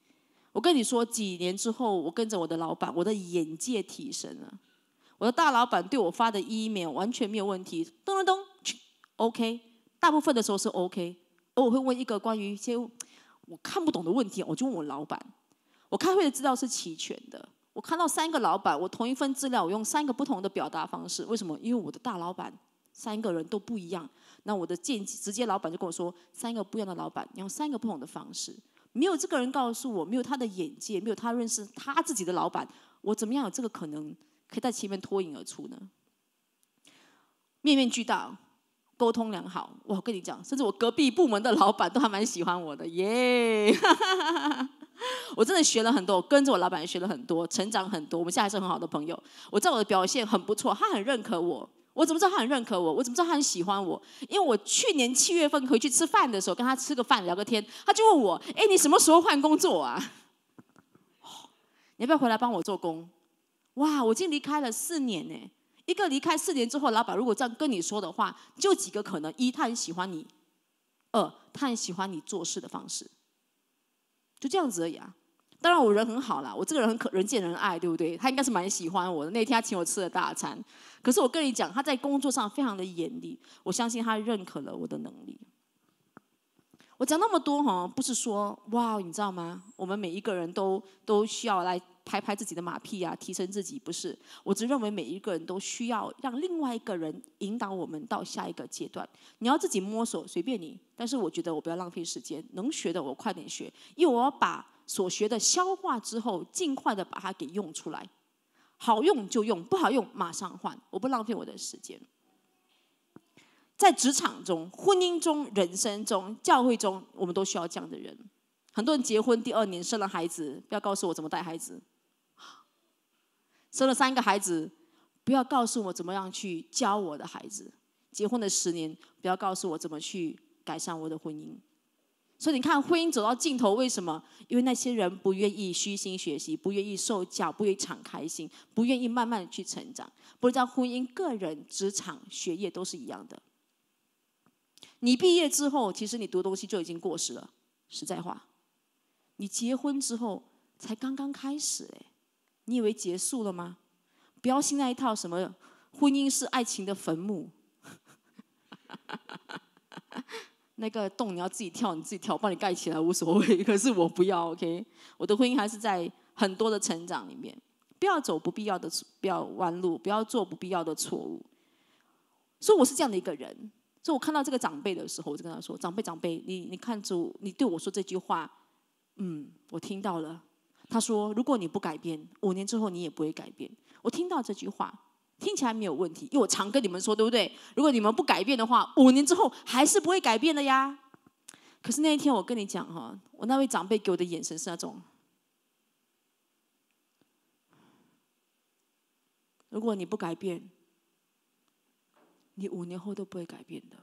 我跟你说，几年之后，我跟着我的老板，我的眼界提升了。我的大老板对我发的 email 完全没有问题，咚咚咚 ，OK， 大部分的时候是 OK。而我会问一个关于一些我看不懂的问题，我就问我老板。我开会的资料是齐全的，我看到三个老板，我同一份资料，我用三个不同的表达方式。为什么？因为我的大老板三个人都不一样。那我的间直接老板就跟我说，三个不一样的老板，你用三个不同的方式。没有这个人告诉我，没有他的眼界，没有他认识他自己的老板，我怎么样有这个可能可以在前面脱颖而出呢？面面俱到，沟通良好。我跟你讲，甚至我隔壁部门的老板都还蛮喜欢我的，耶、yeah! 我真的学了很多，我跟着我老板学了很多，成长很多。我们现在还是很好的朋友。我知道我的表现很不错，他很认可我。我怎么知道他很认可我？我怎么知道他很喜欢我？因为我去年七月份回去吃饭的时候，跟他吃个饭聊个天，他就问我：“哎，你什么时候换工作啊？你要不要回来帮我做工？”哇，我已经离开了四年呢。一个离开四年之后，老板如果这样跟你说的话，就几个可能：一，他很喜欢你；二，他很喜欢你做事的方式。就这样子而已啊。当然我人很好啦，我这个人很可人见人爱，对不对？他应该是蛮喜欢我的。那天他请我吃了大餐，可是我跟你讲，他在工作上非常的严厉，我相信他认可了我的能力。我讲那么多哈，不是说哇，你知道吗？我们每一个人都都需要来拍拍自己的马屁啊，提升自己，不是？我只认为每一个人都需要让另外一个人引导我们到下一个阶段。你要自己摸索，随便你。但是我觉得我不要浪费时间，能学的我快点学，因为我要把所学的消化之后，尽快的把它给用出来。好用就用，不好用马上换，我不浪费我的时间。在职场中、婚姻中、人生中、教会中，我们都需要这样的人。很多人结婚第二年生了孩子，不要告诉我怎么带孩子；生了三个孩子，不要告诉我怎么样去教我的孩子；结婚了十年，不要告诉我怎么去改善我的婚姻。所以你看，婚姻走到尽头，为什么？因为那些人不愿意虚心学习，不愿意受教，不愿意敞开心，不愿意慢慢去成长。不是在婚姻、个人、职场、学业都是一样的。你毕业之后，其实你读东西就已经过时了。实在话，你结婚之后才刚刚开始，哎，你以为结束了吗？不要信那一套什么婚姻是爱情的坟墓。那个洞你要自己跳，你自己跳，我帮你盖起来无所谓。可是我不要 ，OK？ 我的婚姻还是在很多的成长里面，不要走不必要的不要弯路，不要做不必要的错误。所以我是这样的一个人。所以我看到这个长辈的时候，我就跟他说：“长辈，长辈，你你看着你对我说这句话，嗯，我听到了。”他说：“如果你不改变，五年之后你也不会改变。”我听到这句话。听起来没有问题，因为我常跟你们说，对不对？如果你们不改变的话，五年之后还是不会改变的呀。可是那一天我跟你讲哈，我那位长辈给我的眼神是那种，如果你不改变，你五年后都不会改变的。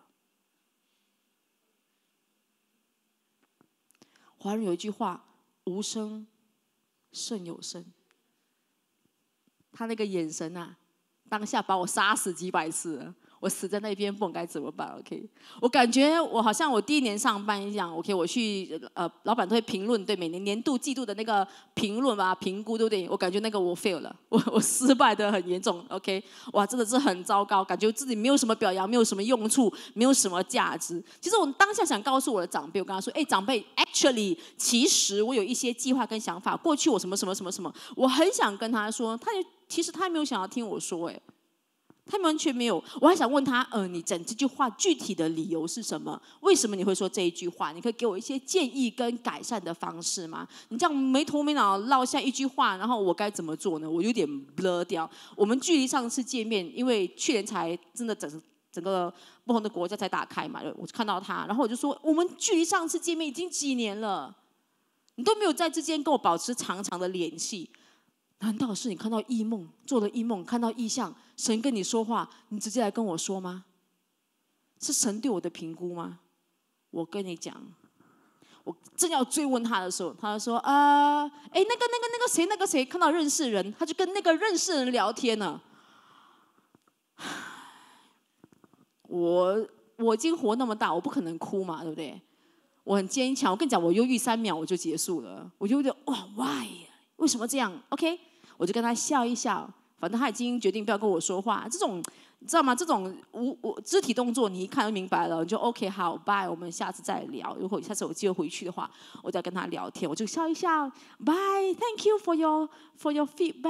华人有一句话，无声胜有声。他那个眼神啊，当下把我杀死几百次了，我死在那边，不懂该怎么办。OK， 我感觉我好像我第一年上班一样。OK， 我去呃，老板都会评论，对，每年年度、季度的那个评论吧、评估，对不对？我感觉那个我 fail 了，我我失败的很严重。OK， 哇，真的是很糟糕，感觉自己没有什么表扬，没有什么用处，没有什么价值。其实我当下想告诉我的长辈，我跟他说：“哎，长辈 ，actually， 其实我有一些计划跟想法，过去我什么什么什么什么，我很想跟他说，他就。”其实他没有想要听我说，哎，他完全没有。我还想问他，呃，你讲这句话具体的理由是什么？为什么你会说这一句话？你可以给我一些建议跟改善的方式吗？你这样没头没脑落下一句话，然后我该怎么做呢？我有点 blur 掉。我们距离上次见面，因为去年才真的整整个不同的国家才打开嘛，我就看到他，然后我就说，我们距离上次见面已经几年了，你都没有在之间跟我保持长长的联系。难道是你看到异梦，做了异梦，看到异象，神跟你说话，你直接来跟我说吗？是神对我的评估吗？我跟你讲，我正要追问他的时候，他就说：“啊、呃，哎，那个、那个、那个谁、那个谁，看到认识人，他就跟那个认识人聊天呢。”我我已经活那么大，我不可能哭嘛，对不对？ 我很坚强。我跟你讲，我犹豫三秒我就结束了。我就觉得哇 ，why？ 为什么这样 ？OK， 我就跟他笑一笑，反正他已经决定不要跟我说话。这种你知道吗？这种无我肢体动作，你一看就明白了，你就 OK， 好 ，bye， 我们下次再聊。如果下次有机会回去的话，我再跟他聊天，我就笑一笑 ，bye，thank you for your for your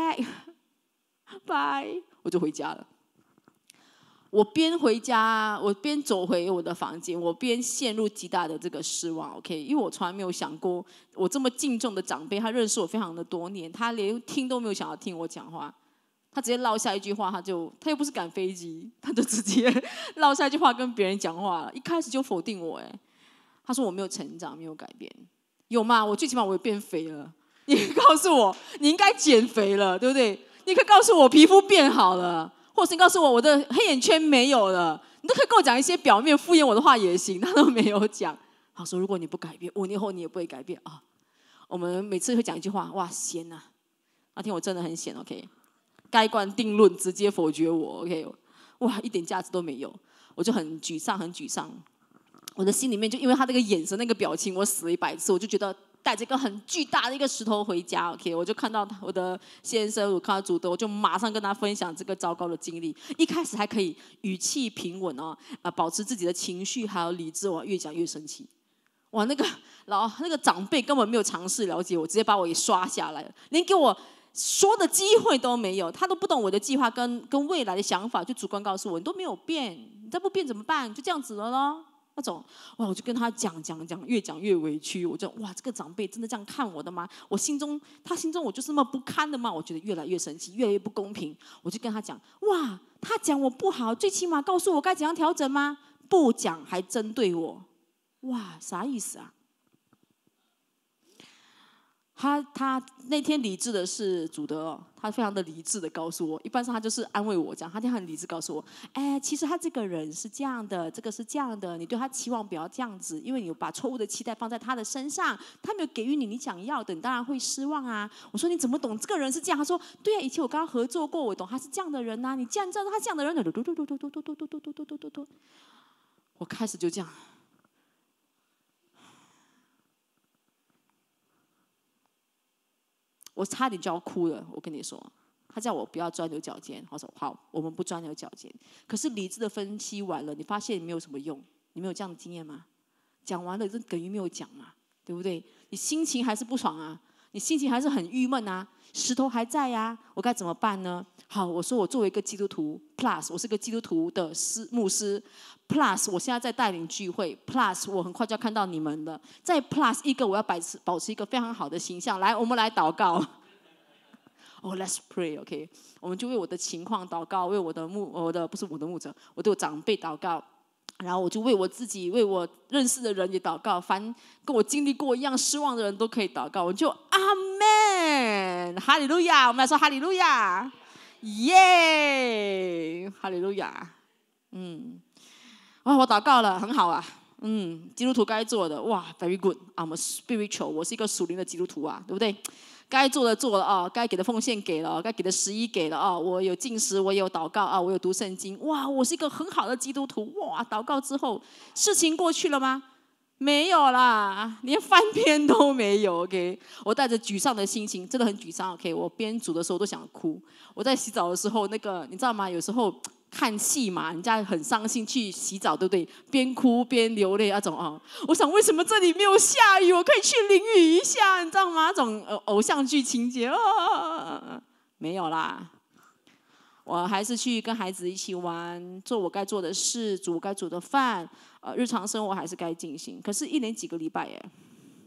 feedback，bye， 我就回家了。我边回家，我边走回我的房间，我边陷入极大的这个失望。OK， 因为我从来没有想过，我这么敬重的长辈，他认识我非常的多年，他连听都没有想要听我讲话。他直接落下一句话，他就他又不是赶飞机，他就直接落下一句话跟别人讲话了。一开始就否定我，哎，他说我没有成长，没有改变，有吗？我最起码我也变肥了。你告诉我，你应该减肥了，对不对？你可以告诉我皮肤变好了，或者是你告诉我我的黑眼圈没有了，你都可以跟我讲一些表面敷衍我的话也行。他都没有讲。他说如果你不改变，五年后你也不会改变啊。我们每次会讲一句话，哇，闲啊！那天我真的很闲 ，OK。盖棺定论，直接否决我 ，OK， 哇，一点价值都没有，我就很沮丧，很沮丧。我的心里面就因为他那个眼神、那个表情，我死了一百次，我就觉得带着一个很巨大的一个石头回家 ，OK， 我就看到我的先生，我看到主德，我就马上跟他分享这个糟糕的经历。一开始还可以语气平稳哦，啊，保持自己的情绪还有理智，我越讲越生气。哇，那个老那个长辈根本没有尝试了解我，直接把我给刷下来了，连给我说的机会都没有，他都不懂我的计划跟跟未来的想法，就主观告诉我你都没有变，你再不变怎么办？就这样子了咯。那种哇，我就跟他讲讲讲，越讲越委屈。我就哇，这个长辈真的这样看我的吗？我心中他心中我就是那么不堪的吗？我觉得越来越生气，越来越不公平。我就跟他讲，哇，他讲我不好，最起码告诉我该怎样调整吗？不讲还针对我，哇，啥意思啊？他他那天理智的是主德哦，他非常的理智的告诉我，一般上他就是安慰我这样，他很理智告诉我，哎，其实他这个人是这样的，这个是这样的，你对他期望不要这样子，因为你有把错误的期待放在他的身上，他没有给予你你想要的，你当然会失望啊。我说你怎么懂这个人是这样？他说对啊，以前我跟他合作过，我懂他是这样的人呐、啊。你既然知道他这样的人，嘟嘟嘟嘟嘟嘟嘟嘟嘟嘟嘟嘟嘟，我开始就这样。我差点就要哭了，我跟你说，他叫我不要钻牛角尖，我说好，我们不钻牛角尖。可是理智的分析完了，你发现没有什么用，你没有这样的经验吗？讲完了，这等于没有讲嘛，对不对？你心情还是不爽啊，你心情还是很郁闷啊，石头还在呀、啊，我该怎么办呢？好，我说我作为一个基督徒 ，plus 我是个基督徒的师牧师 ，plus 我现在在带领聚会 ，plus 我很快就要看到你们了，再 plus 一个我要保持保持一个非常好的形象。来，我们来祷告。哦、oh, ，Let's pray，OK，、okay? 我们就为我的情况祷告，为我的牧，我的不是我的牧者，我对我长辈祷告。然后我就为我自己，为我认识的人也祷告，凡跟我经历过一样失望的人都可以祷告。我就阿们，哈利路亚！我们来说哈利路亚，耶，哈利路亚。嗯，哇，我祷告了，很好啊。嗯，基督徒该做的，哇 ，very good。I'm a spiritual， 我是一个属灵的基督徒啊，对不对？该做的做了啊，该给的奉献给了，该给的十一给了啊。我有禁食，我也有祷告啊，我有读圣经。哇，我是一个很好的基督徒。哇，祷告之后，事情过去了吗？没有啦，连翻篇都没有。OK， 我带着沮丧的心情，真的很沮丧。OK， 我边煮的时候都想哭。我在洗澡的时候，那个你知道吗？有时候看戏嘛，人家很伤心去洗澡，对不对？边哭边流泪那种啊。我想为什么这里没有下雨？我可以去淋雨一下，你知道吗？那种偶像剧情节啊，没有啦。我还是去跟孩子一起玩，做我该做的事，煮我该煮的饭，呃，日常生活还是该进行。可是，一连几个礼拜耶，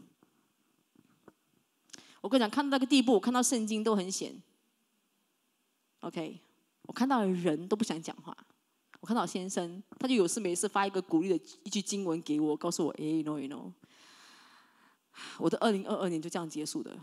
我跟你讲，看到那个地步，我看到圣经都很闲。OK， 我看到人都不想讲话。我看到先生，他就有事没事发一个鼓励的一句经文给我，告诉我，哎 ，you know you know， 我的二零二二年就这样结束的。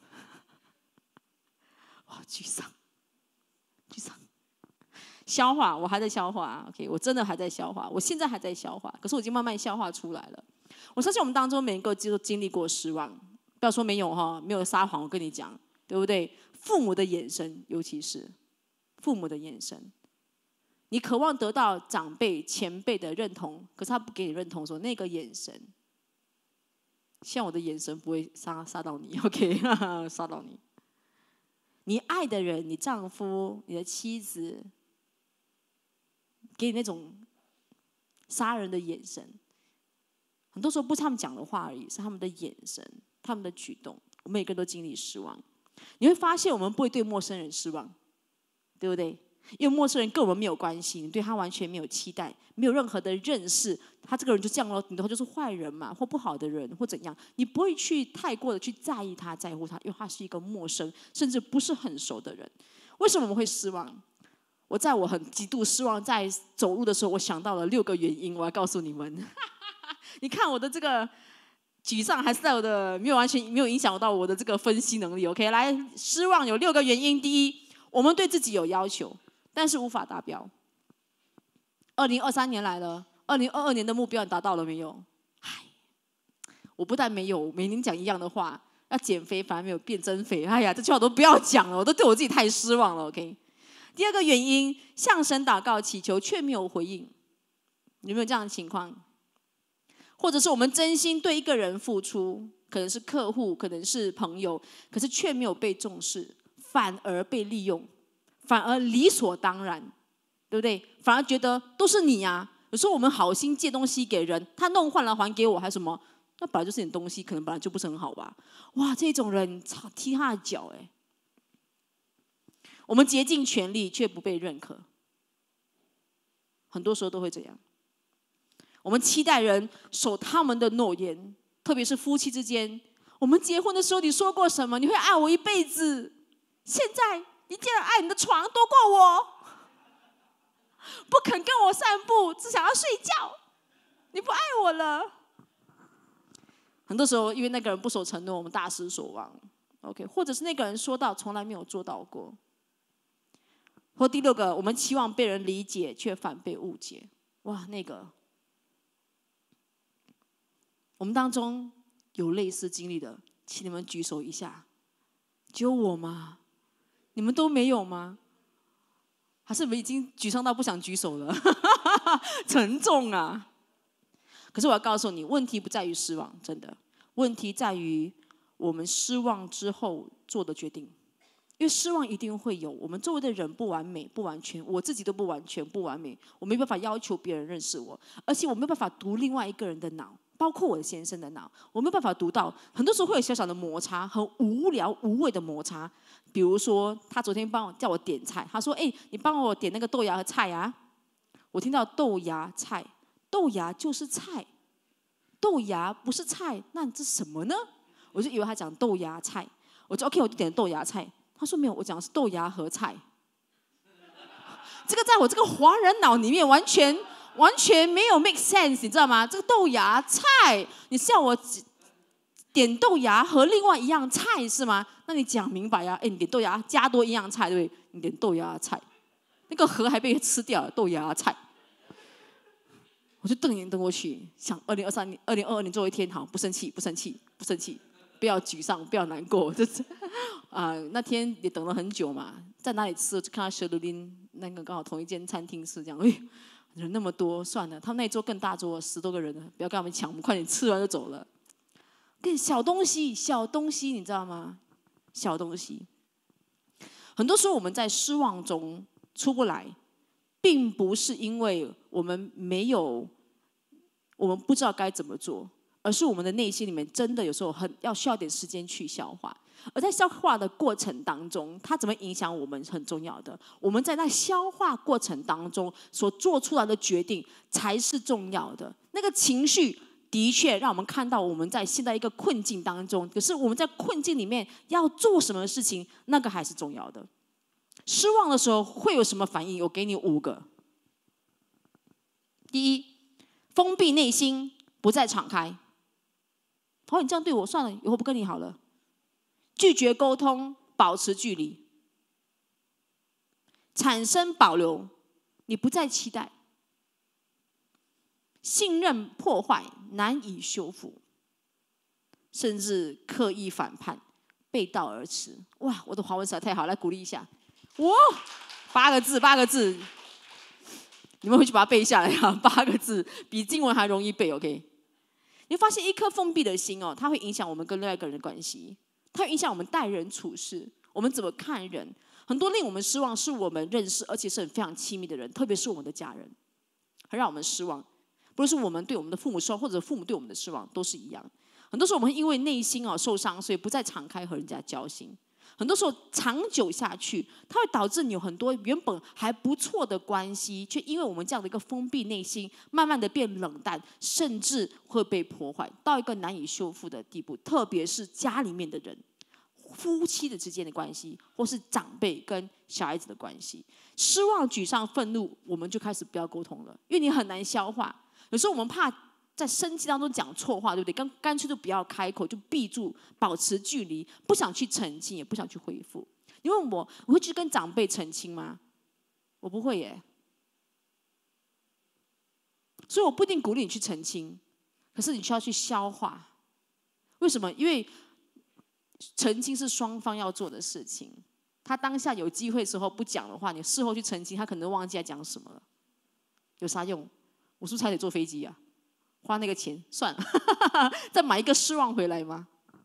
哇，沮丧。沮丧，消化，我还在消化 ，OK， 我真的还在消化，我现在还在消化，可是我已经慢慢消化出来了。我相信我们当中每一个都经历过失望，不要说没有哈，没有撒谎，我跟你讲，对不对？父母的眼神，尤其是父母的眼神，你渴望得到长辈、前辈的认同，可是他不给你认同的时候，那个眼神， 希望我的眼神不会杀杀到你 ，OK， 杀到你。你爱的人，你丈夫、你的妻子，给你那种杀人的眼神，很多时候不是他们讲的话而已，是他们的眼神、他们的举动。我们每个人都经历失望，你会发现我们不会对陌生人失望，对不对？因为陌生人跟我们没有关系，你对他完全没有期待，没有任何的认识，他这个人就这样咯，顶多就是坏人嘛，或不好的人，或怎样，你不会去太过的去在意他、在乎他，因为他是一个陌生，甚至不是很熟的人。为什么我们会失望？我在我很极度失望，在走路的时候，我想到了六个原因，我要告诉你们。你看我的这个沮丧，还是在我的没有完全没有影响到我的这个分析能力。OK， 来，失望有六个原因。第一，我们对自己有要求，但是无法达标。二零二三年来了，二零二二年的目标你达到了没有？唉，我不但没有每年讲一样的话，要减肥反而没有变增肥。哎呀，这句话都不要讲了，我都对我自己太失望了。OK。第二个原因，向神祷告祈求却没有回应，有没有这样的情况？或者是我们真心对一个人付出，可能是客户，可能是朋友，可是却没有被重视，反而被利用，反而理所当然，对不对？反而觉得都是你啊。有时候我们好心借东西给人，他弄坏了还给我，还什么？那本来就是你的东西，可能本来就不是很好吧？哇，这种人踢他的脚，哎。我们竭尽全力却不被认可，很多时候都会这样。我们期待人守他们的诺言，特别是夫妻之间。我们结婚的时候你说过什么？你会爱我一辈子。现在你竟然爱你的床多过我，不肯跟我散步，只想要睡觉，你不爱我了。很多时候因为那个人不守承诺，我们大失所望。OK， 或者是那个人说到从来没有做到过。或第六个，我们期望被人理解，却反被误解。哇，那个，我们当中有类似经历的，请你们举手一下。只有我吗？你们都没有吗？还是我们已经沮丧到不想举手了？沉重啊！可是我要告诉你，问题不在于失望，真的，问题在于我们失望之后做的决定。因为失望一定会有，我们周围的人不完美、不完全，我自己都不完全、不完美，我没办法要求别人认识我，而且我没有办法读另外一个人的脑，包括我的先生的脑，我没有办法读到。很多时候会有小小的摩擦，很无聊无谓的摩擦。比如说，他昨天帮我叫我点菜，他说：“哎、欸，你帮我点那个豆芽和菜啊。”我听到豆芽菜，豆芽就是菜，豆芽不是菜，那这是什么呢？我就以为他讲豆芽菜，我就 OK， 我就点豆芽菜。他说没有，我讲的是豆芽和菜。这个在我这个华人脑里面完全完全没有 make sense， 你知道吗？这个豆芽菜，你是要我点豆芽和另外一样菜是吗？那你讲明白呀、啊！哎，你点豆芽加多一样菜，对不对？你点豆芽菜，那个核还被吃掉了，豆芽菜。我就瞪眼瞪过去，想二零二三年、二零二二年最后一天，好，不生气，不生气，不生气。不要沮丧，不要难过，就是啊、呃，那天也等了很久嘛，在哪里吃就看到舍鲁林那个刚好同一间餐厅是这样，哎，人那么多，算了，他们那一桌更大桌，十多个人，不要跟他们抢，我们快点吃完就走了。跟小东西，小东西，你知道吗？小东西，很多时候我们在失望中出不来，并不是因为我们没有，我们不知道该怎么做。而是我们的内心里面真的有时候很要需要点时间去消化，而在消化的过程当中，它怎么影响我们是很重要的。我们在那消化过程当中所做出来的决定才是重要的。那个情绪的确让我们看到我们在现在一个困境当中，可是我们在困境里面要做什么事情，那个还是重要的。失望的时候会有什么反应？我给你五个。第一，封闭内心，不再敞开。哦，你这样对我，算了，以后不跟你好了。拒绝沟通，保持距离，产生保留，你不再期待。信任破坏，难以修复，甚至刻意反叛，背道而驰。哇，我的华文实在太好，来鼓励一下。哇，八个字，八个字，你们回去把它背下来啊！八个字比经文还容易背 ，OK。 你发现一颗封闭的心哦，它会影响我们跟另外一个人的关系，它会影响我们待人处事，我们怎么看人。很多令我们失望是我们认识而且是很非常亲密的人，特别是我们的家人，很让我们失望。不论是我们对我们的父母失望，或者父母对我们的失望，都是一样。很多时候我们会因为内心哦受伤，所以不再敞开和人家交心。很多时候长久下去，它会导致你有很多原本还不错的关系，却因为我们这样的一个封闭内心，慢慢的变冷淡，甚至会被破坏到一个难以修复的地步。特别是家里面的人、夫妻的之间的关系，或是长辈跟小孩子的关系，失望、沮丧、愤怒，我们就开始不要沟通了，因为你很难消化。有时候我们怕在生气当中讲错话，对不对？干干脆就不要开口，就闭住，保持距离，不想去澄清，也不想去回复。你问我，我会去跟长辈澄清吗？我不会耶。所以我不一定鼓励你去澄清，可是你需要去消化。为什么？因为澄清是双方要做的事情。他当下有机会的时候不讲的话，你事后去澄清，他可能忘记在讲什么了，有啥用？我是不是还得坐飞机啊？花那个钱算了，再买一个失望回来吗？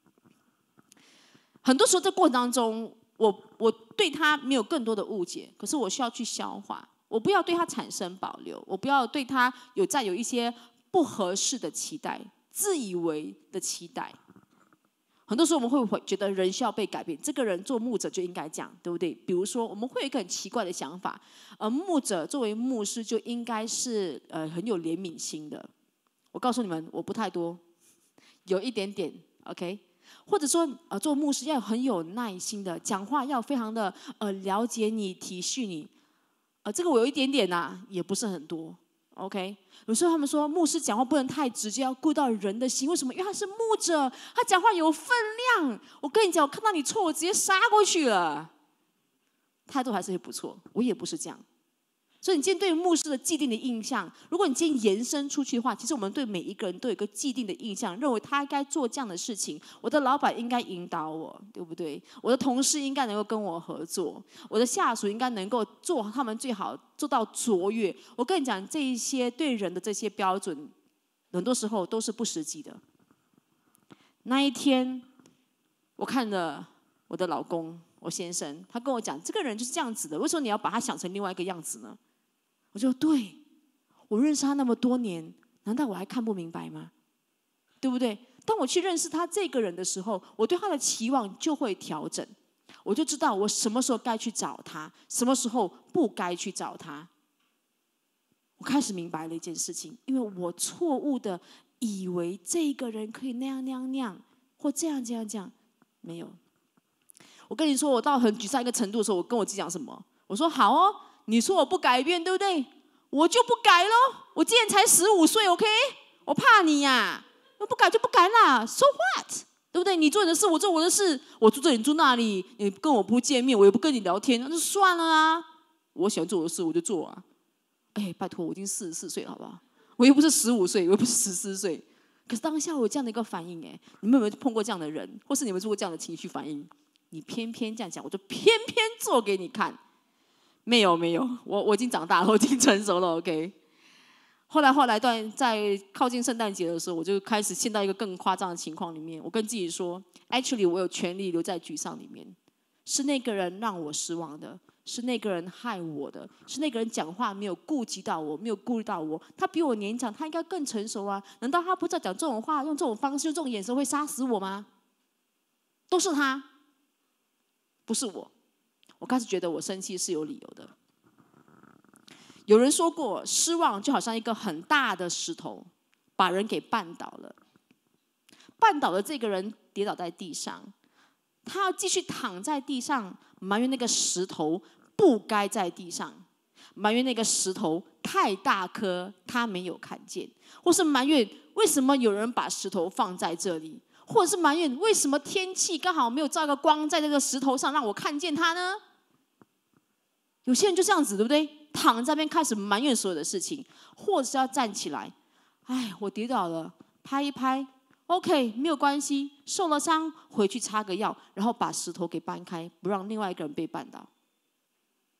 很多时候在过程当中，我我对他没有更多的误解，可是我需要去消化。我不要对他产生保留，我不要对他有再有一些不合适的期待、自以为的期待。很多时候我们会觉得人需要被改变，这个人做牧者就应该这样，对不对？比如说，我们会有一个很奇怪的想法，呃，牧者作为牧师就应该是呃很有怜悯心的。我告诉你们，我不太多，有一点点 ，OK。或者说，呃，做牧师要很有耐心的，讲话要非常的呃了解你、体恤你。呃，这个我有一点点呐、啊，也不是很多 ，OK。有时候他们说牧师讲话不能太直接，要顾到人的心。为什么？因为他是牧者，他讲话有分量。我跟你讲，我看到你错，我直接杀过去了。态度还是会不错，我也不是这样。所以你今天对牧师的既定的印象，如果你今天延伸出去的话，其实我们对每一个人都有一个既定的印象，认为他应该做这样的事情，我的老板应该引导我，对不对？我的同事应该能够跟我合作，我的下属应该能够做他们最好，做到卓越。我跟你讲，这一些对人的这些标准，很多时候都是不实际的。那一天，我看了我的老公，我先生，他跟我讲，这个人就是这样子的，为什么你要把他想成另外一个样子呢？我就对，我认识他那么多年，难道我还看不明白吗？对不对？当我去认识他这个人的时候，我对他的期望就会调整，我就知道我什么时候该去找他，什么时候不该去找他。我开始明白了一件事情，因为我错误的以为这个人可以那样那样那样，或这样这样这样，没有。我跟你说，我到很沮丧一个程度的时候，我跟我自己讲什么？我说好哦。你说我不改变，对不对？我就不改咯。我今年才十五岁 ，OK？ 我怕你呀、啊，我不改就不改啦 ，So what？ 对不对？你做你的事，我做我的事。我住这里，你住那里，你跟我不见面，我也不跟你聊天，那就算了啊。我喜欢做我的事，我就做啊。哎，拜托，我已经四十四岁了，好不好？我又不是十五岁，我又不是十四岁。可是当下我有这样的一个反应，哎，你们有没有碰过这样的人，或是你们做过这样的情绪反应？你偏偏这样讲，我就偏偏做给你看。没有没有，我我已经长大了，我已经成熟了 ，OK。后来后来在在靠近圣诞节的时候，我就开始陷到一个更夸张的情况里面。我跟自己说 ，actually 我有权利留在沮丧里面，是那个人让我失望的，是那个人害我的，是那个人讲话没有顾及到我，没有顾虑到我。他比我年长，他应该更成熟啊，难道他不知道讲这种话，用这种方式，用这种眼神会杀死我吗？都是他，不是我。我开始觉得我生气是有理由的。有人说过，失望就好像一个很大的石头，把人给绊倒了。绊倒的这个人跌倒在地上，他要继续躺在地上，埋怨那个石头不该在地上，埋怨那个石头太大颗，他没有看见，或是埋怨为什么有人把石头放在这里。或者是埋怨为什么天气刚好没有照一个光在这个石头上让我看见它呢？有些人就这样子，对不对？躺在那边开始埋怨所有的事情，或者是要站起来，哎，我跌倒了，拍一拍 ，OK， 没有关系，受了伤回去擦个药，然后把石头给搬开，不让另外一个人被绊倒。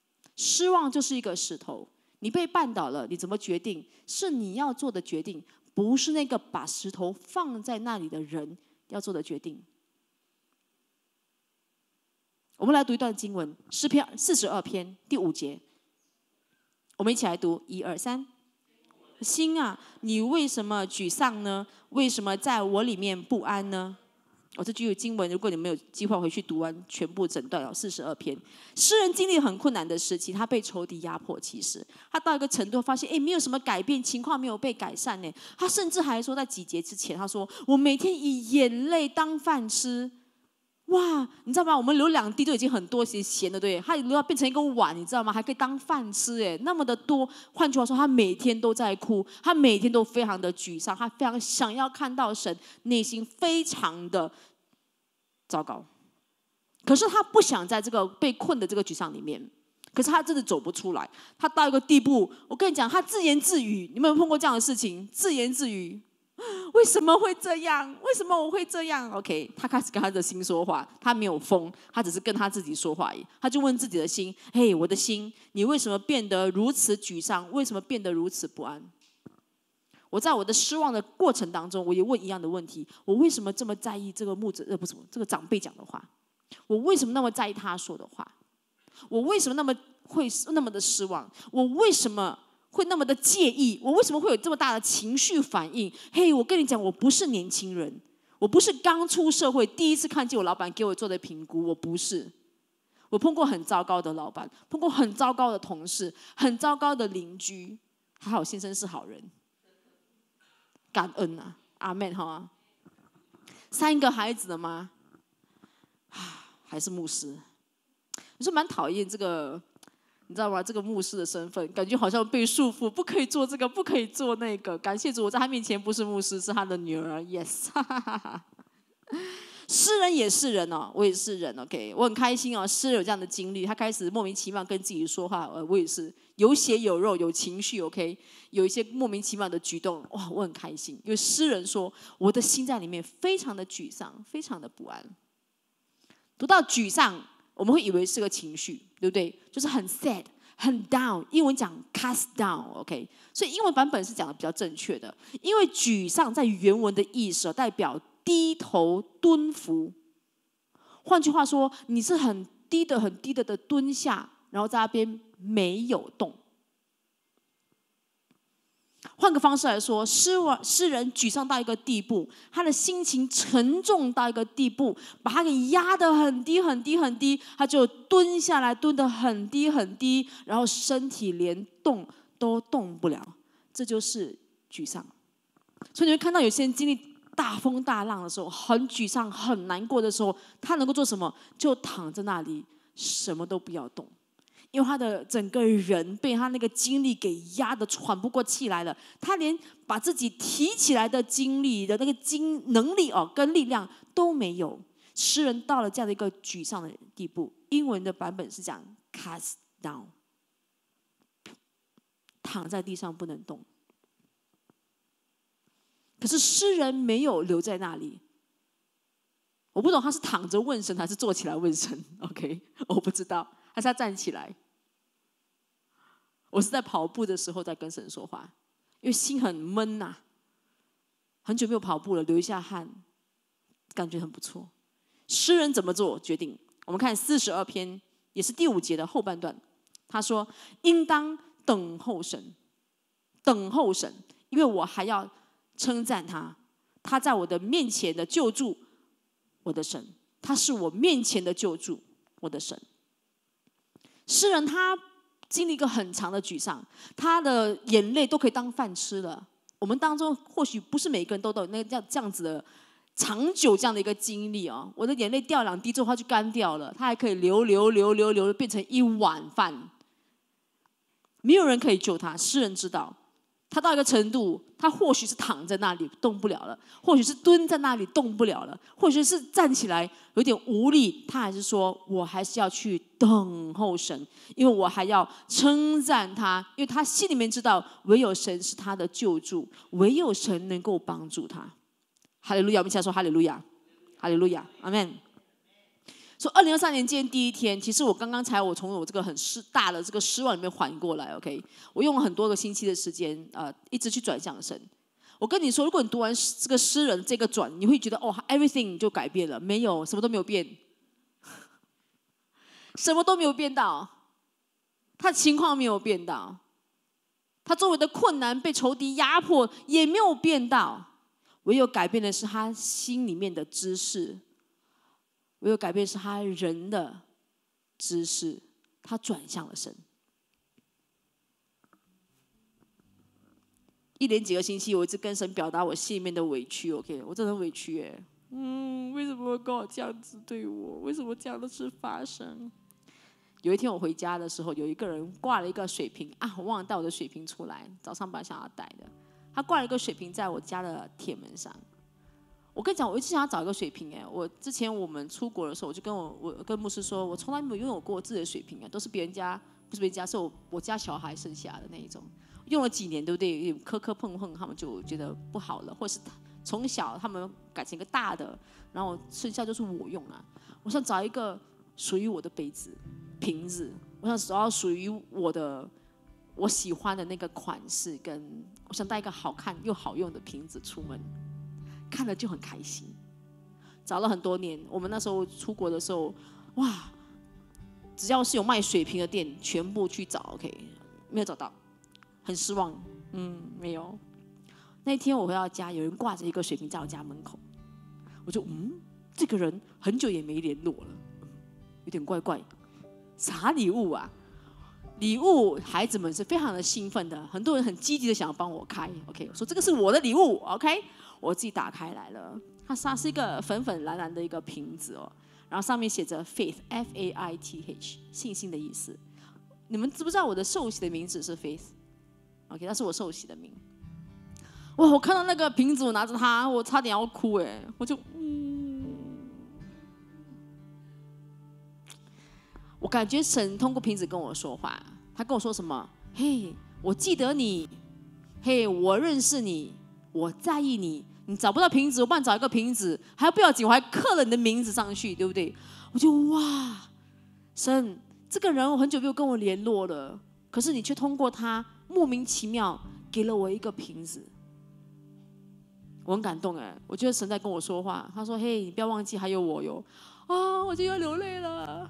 失望就是一个石头，你被绊倒了，你怎么决定？是你要做的决定。 不是那个把石头放在那里的人要做的决定。我们来读一段经文，诗篇四十二篇第五节，我们一起来读，一二三。心啊，你为什么沮丧呢？为什么在我里面不安呢？我、哦、这句经文，如果你们有机会回去读完全部整段，有四十二篇。诗人经历很困难的时期，他被仇敌压迫，其实他到一个程度，发现哎，没有什么改变，情况没有被改善呢。他甚至还说，在几节之前，他说：“我每天以眼泪当饭吃。”哇，你知道吗？我们流两滴就已经很多些咸的，对，他流到变成一个碗，你知道吗？还可以当饭吃，哎，那么的多。换句话说，他每天都在哭，他每天都非常的沮丧，他非常想要看到神，内心非常的糟糕。可是他不想在这个被困的这个沮丧里面，可是他真的走不出来。他到一个地步，我跟你讲，他自言自语，你们有没有碰过这样的事情？自言自语。为什么会这样？为什么我会这样 ？OK， 他开始跟他的心说话，他没有疯，他只是跟他自己说话而已。他就问自己的心：“嘿，我的心，你为什么变得如此沮丧？为什么变得如此不安？”我在我的失望的过程当中，我也问一样的问题：我为什么这么在意这个牧者呃不是这个长辈讲的话？我为什么那么在意他说的话？我为什么那么会那么的失望？我为什么会那么的介意？我为什么会有这么大的情绪反应？嘿，我跟你讲，我不是年轻人，我不是刚出社会第一次看见我老板给我做的评估，我不是。我碰过很糟糕的老板，碰过很糟糕的同事，很糟糕的邻居，还好先生是好人，感恩啊，阿们哈。三个孩子的妈，还是牧师，你说蛮讨厌这个。你知道吗？这个牧师的身份，感觉好像被束缚，不可以做这个，不可以做那个。感谢主，我在他面前不是牧师，是他的女儿。Yes， 诗人也是人哦，我也是人。OK， 我很开心哦，诗人有这样的经历，他开始莫名其妙跟自己说话。呃，我也是有血有肉，有情绪。OK， 有一些莫名其妙的举动，哇，我很开心，因为诗人说，我的心在里面非常的沮丧，非常的不安。读到沮丧，我们会以为是个情绪，对不对？就是很 sad 很 down， 英文讲 cast down， OK， 所以英文版本是讲的比较正确的。因为沮丧在原文的意思代表低头蹲伏，换句话说，你是很低的很低的的蹲下，然后在那边没有动。换个方式来说，诗诗人沮丧到一个地步，他的心情沉重到一个地步，把他给压得很低很低很低，他就蹲下来，蹲得很低很低，然后身体连动都动不了，这就是沮丧。所以你会看到有些人经历大风大浪的时候，很沮丧很难过的时候，他能够做什么？就躺在那里，什么都不要动。因为他的整个人被他那个精力给压得喘不过气来了，他连把自己提起来的精力的那个精能力哦跟力量都没有。诗人到了这样的一个沮丧的地步，英文的版本是讲 cast down， 躺在地上不能动。可是诗人没有留在那里，我不懂他是躺着问神还是坐起来问神 ，OK， 我不知道，还是他站起来。我是在跑步的时候在跟神说话，因为心很闷呐、啊，很久没有跑步了，流一下汗，感觉很不错。诗人怎么做？决定我们看四十二篇，也是第五节的后半段，他说：“应当等候神，等候神，因为我还要称赞他，他在我的面前的救助，我的神，他是我面前的救助，我的神。”诗人他经历一个很长的沮丧，他的眼泪都可以当饭吃了。我们当中或许不是每个人都都有那个这样子的长久这样的一个经历哦。我的眼泪掉两滴之后，它就干掉了，它还可以流流流流流变成一碗饭。没有人可以救他，诗人知道。他到一个程度，他或许是躺在那里动不了了，或许是蹲在那里动不了了，或许是站起来有点无力，他还是说：“我还是要去等候神，因为我还要称赞他，因为他心里面知道，唯有神是他的救助，唯有神能够帮助他。”哈利路亚！我们一起来说哈利路亚，哈利路亚，阿们。说二零二三年今天第一天，其实我刚刚才我从我这个很失大的这个失望里面缓过来 ，OK， 我用了很多个星期的时间，呃，一直去转向神。 我跟你说，如果你读完这个诗人这个转，你会觉得哦 ，everything 就改变了，没有，什么都没有变，什么都没有变到，他的情况没有变到，他周围的困难被仇敌压迫也没有变到，唯有改变的是他心里面的知识，唯有改变的是他人的知识，他转向了神。一连几个星期，我一直跟神表达我心里面的委屈。OK， 我真的很委屈耶。嗯，为什么跟我这样子对我？为什么这样的事发生？有一天我回家的时候，有一个人挂了一个水瓶啊，我忘了带我的水瓶出来，早上本来想要带的。他挂了一个水瓶在我家的铁门上。我跟你讲，我一直想要找一个水瓶哎。我之前我们出国的时候，我就跟我我跟牧师说，我从来没有拥有过自己的水瓶啊，都是别人家，不是别人家，是我我家小孩剩下的那一种。用了几年，对不对？有磕磕碰碰，他们就觉得不好了，或是从小他们改成一个大的，然后剩下就是我用啊。我想找一个属于我的杯子、瓶子，我想找到属于我的、我喜欢的那个款式，跟我想带一个好看又好用的瓶子出门，看了就很开心。找了很多年，我们那时候出国的时候，哇，只要是有卖水瓶的店，全部去找 ，OK， 没有找到。很失望，嗯，没有。那天我回到家，有人挂着一个水瓶在我家门口，我就嗯，这个人很久也没联络了，有点怪怪。啥礼物啊？礼物，孩子们是非常的兴奋的，很多人很积极的想要帮我开。OK， 我说这个是我的礼物 ，OK， 我自己打开来了，它它是一个粉粉蓝蓝的一个瓶子哦，然后上面写着 faith F A I T H 信心的意思。你们知不知道我的受洗的名字是 faith？OK， 那是我受洗的名。哇！我看到那个瓶子，我拿着它，我差点要哭哎！我就嗯，我感觉神通过瓶子跟我说话，他跟我说什么？嘿，我记得你，嘿，我认识你，我在意你。你找不到瓶子，我帮你找一个瓶子，还不要紧，我还刻了你的名字上去，对不对？我就哇，神，这个人我很久没有跟我联络了，可是你却通过他。莫名其妙给了我一个瓶子，我很感动哎！我觉得神在跟我说话，他说：“嘿，你不要忘记还有我哟！”啊，我就要流泪了。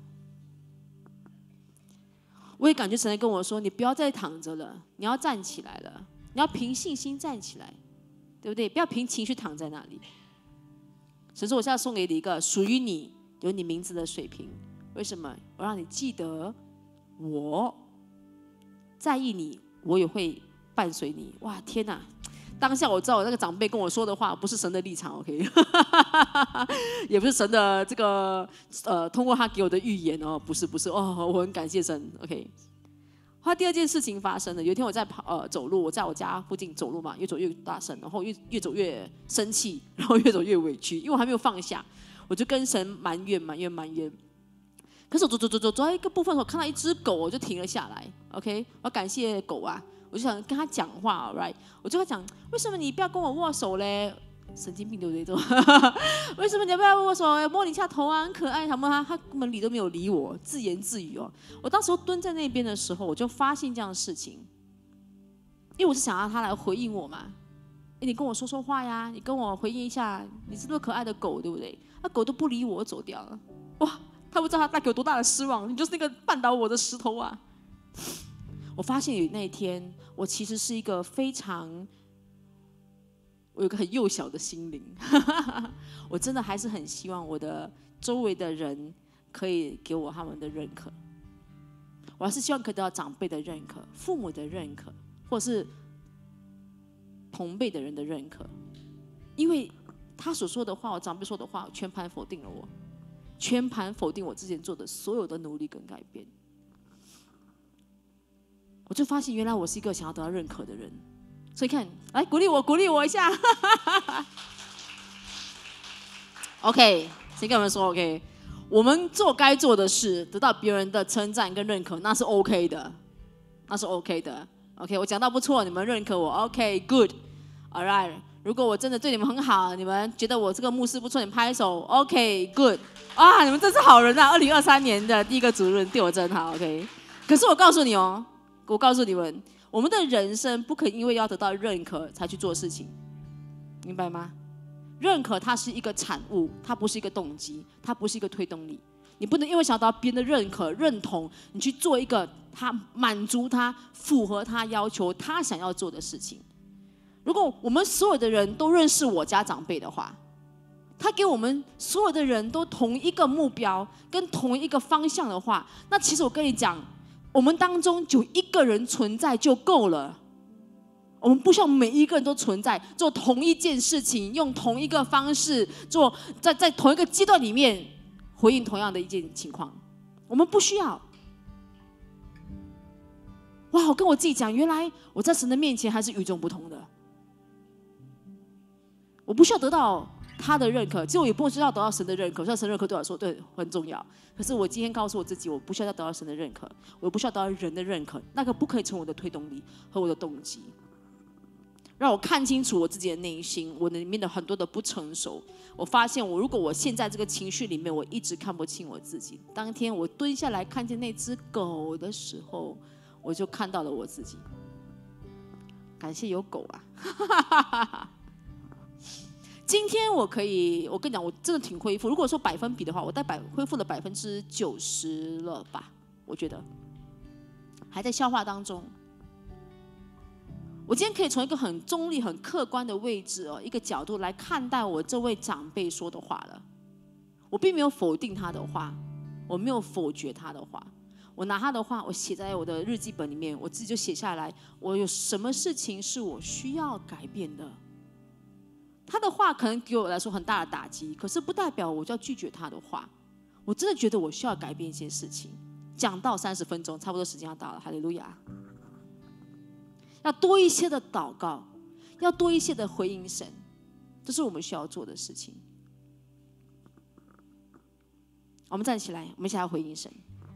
我也感觉神在跟我说：“你不要再躺着了，你要站起来了，你要凭信心站起来，对不对？不要凭情绪躺在那里。”神说：“我现在送给你一个属于你、有你名字的水瓶，为什么？我让你记得我。”在意你，我也会伴随你。哇，天哪！当下我知道我那个长辈跟我说的话不是神的立场 ，OK， 也不是神的这个呃，通过他给我的预言哦，不是不是哦，我很感谢神 ，OK。后来第二件事情发生了，有一天我在跑呃走路，我在我家附近走路嘛，越走越大声，然后越越走越生气，然后越走越委屈，因为我还没有放下，我就跟神埋怨埋怨埋怨。可是我走走走走走到一个部分，我看到一只狗，我就停了下来。OK， 我要感谢狗啊，我就想跟他讲话 ，right？ 我就跟他讲，为什么你不要跟我握手嘞？神经病对不对？为什么你不要握手？摸你一下头啊，很可爱。他们他他根本理都没有理我，自言自语哦。我当时蹲在那边的时候，我就发现这样的事情，因为我是想让他来回应我嘛。哎，你跟我说说话呀，你跟我回应一下，你是不是可爱的狗，对不对？那狗都不理我，我走掉了。哇！他不知道他带给我多大的失望，你就是那个绊倒我的石头啊！我发现有那一天，我其实是一个非常，我有个很幼小的心灵，我真的还是很希望我的周围的人可以给我他们的认可，我还是希望可以得到长辈的认可、父母的认可，或者是同辈的人的认可，因为他所说的话，我长辈说的话，全盘否定了我。全盘否定我之前做的所有的努力跟改变，我就发现原来我是一个想要得到认可的人，所以看，来鼓励我，鼓励我一下。OK， 先跟我们说 OK， 我们做该做的事，得到别人的称赞跟认可，那是 OK 的，那是 OK 的。OK， 我讲到不错，你们认可我 ，OK，Good，All right。如果我真的对你们很好，你们觉得我这个牧师不错，你们拍手 ，OK， good， 啊，你们真是好人啊！二零二三年的第一个主任对我真好 ，OK。可是我告诉你哦，我告诉你们， 我们的人生不可以因为要得到认可才去做事情，明白吗？认可它是一个产物，它不是一个动机，它不是一个推动力。你不能因为想要得到别人的认可、认同，你去做一个他满足他、符合他要求、他想要做的事情。如果我们所有的人都认识我家长辈的话，他给我们所有的人都同一个目标跟同一个方向的话，那其实我跟你讲，我们当中就一个人存在就够了。我们不需要每一个人都存在，做同一件事情，用同一个方式做，在在同一个阶段里面回应同样的一件情况，我们不需要。哇！我跟我自己讲，原来我在神的面前还是与众不同的。我不需要得到他的认可，其实我也不需要得到神的认可。虽然神的认可对我来说对很重要，可是我今天告诉我自己，我不需要得到神的认可，我也不需要得到人的认可，那个不可以成为我的推动力和我的动机。让我看清楚我自己的内心，我里面的很多的不成熟。我发现我如果我现在这个情绪里面，我一直看不清我自己。当天我蹲下来看见那只狗的时候，我就看到了我自己。感谢有狗啊！今天我可以，我跟你讲，我真的挺恢复。如果说百分比的话，我大概恢复了百分之九十了吧？我觉得还在消化当中。我今天可以从一个很中立、很客观的位置哦，一个角度来看待我这位长辈说的话了。我并没有否定他的话，我没有否决他的话，我拿他的话，我写在我的日记本里面，我自己就写下来，我有什么事情是我需要改变的。他的话可能给我来说很大的打击，可是不代表我就要拒绝他的话。我真的觉得我需要改变一些事情。讲到三十分钟，差不多时间要到了，哈利路亚。要多一些的祷告，要多一些的回应神，这是我们需要做的事情。我们站起来，我们一起来回应神。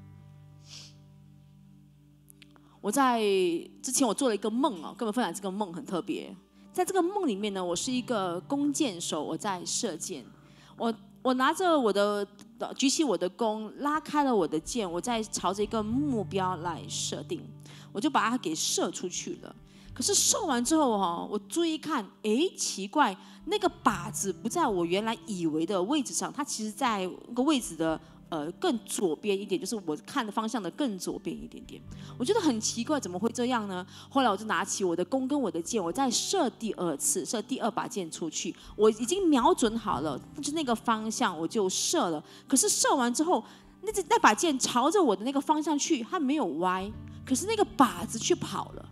我在之前我做了一个梦哦，跟我们分享这个梦很特别。在这个梦里面呢，我是一个弓箭手，我在射箭。我我拿着我的举起我的弓，拉开了我的箭，我在朝着一个目标来设定。我就把它给射出去了。可是射完之后哦，我注意看，哎，奇怪，那个靶子不在我原来以为的位置上，它其实在那个位置的呃更左边一点，就是我看的方向的更左边一点点。我觉得很奇怪，怎么会这样呢？后来我就拿起我的弓跟我的箭，我再射第二次，射第二把箭出去。我已经瞄准好了，就是那个方向，我就射了。可是射完之后，那那把箭朝着我的那个方向去，它没有歪。可是那个靶子却跑了，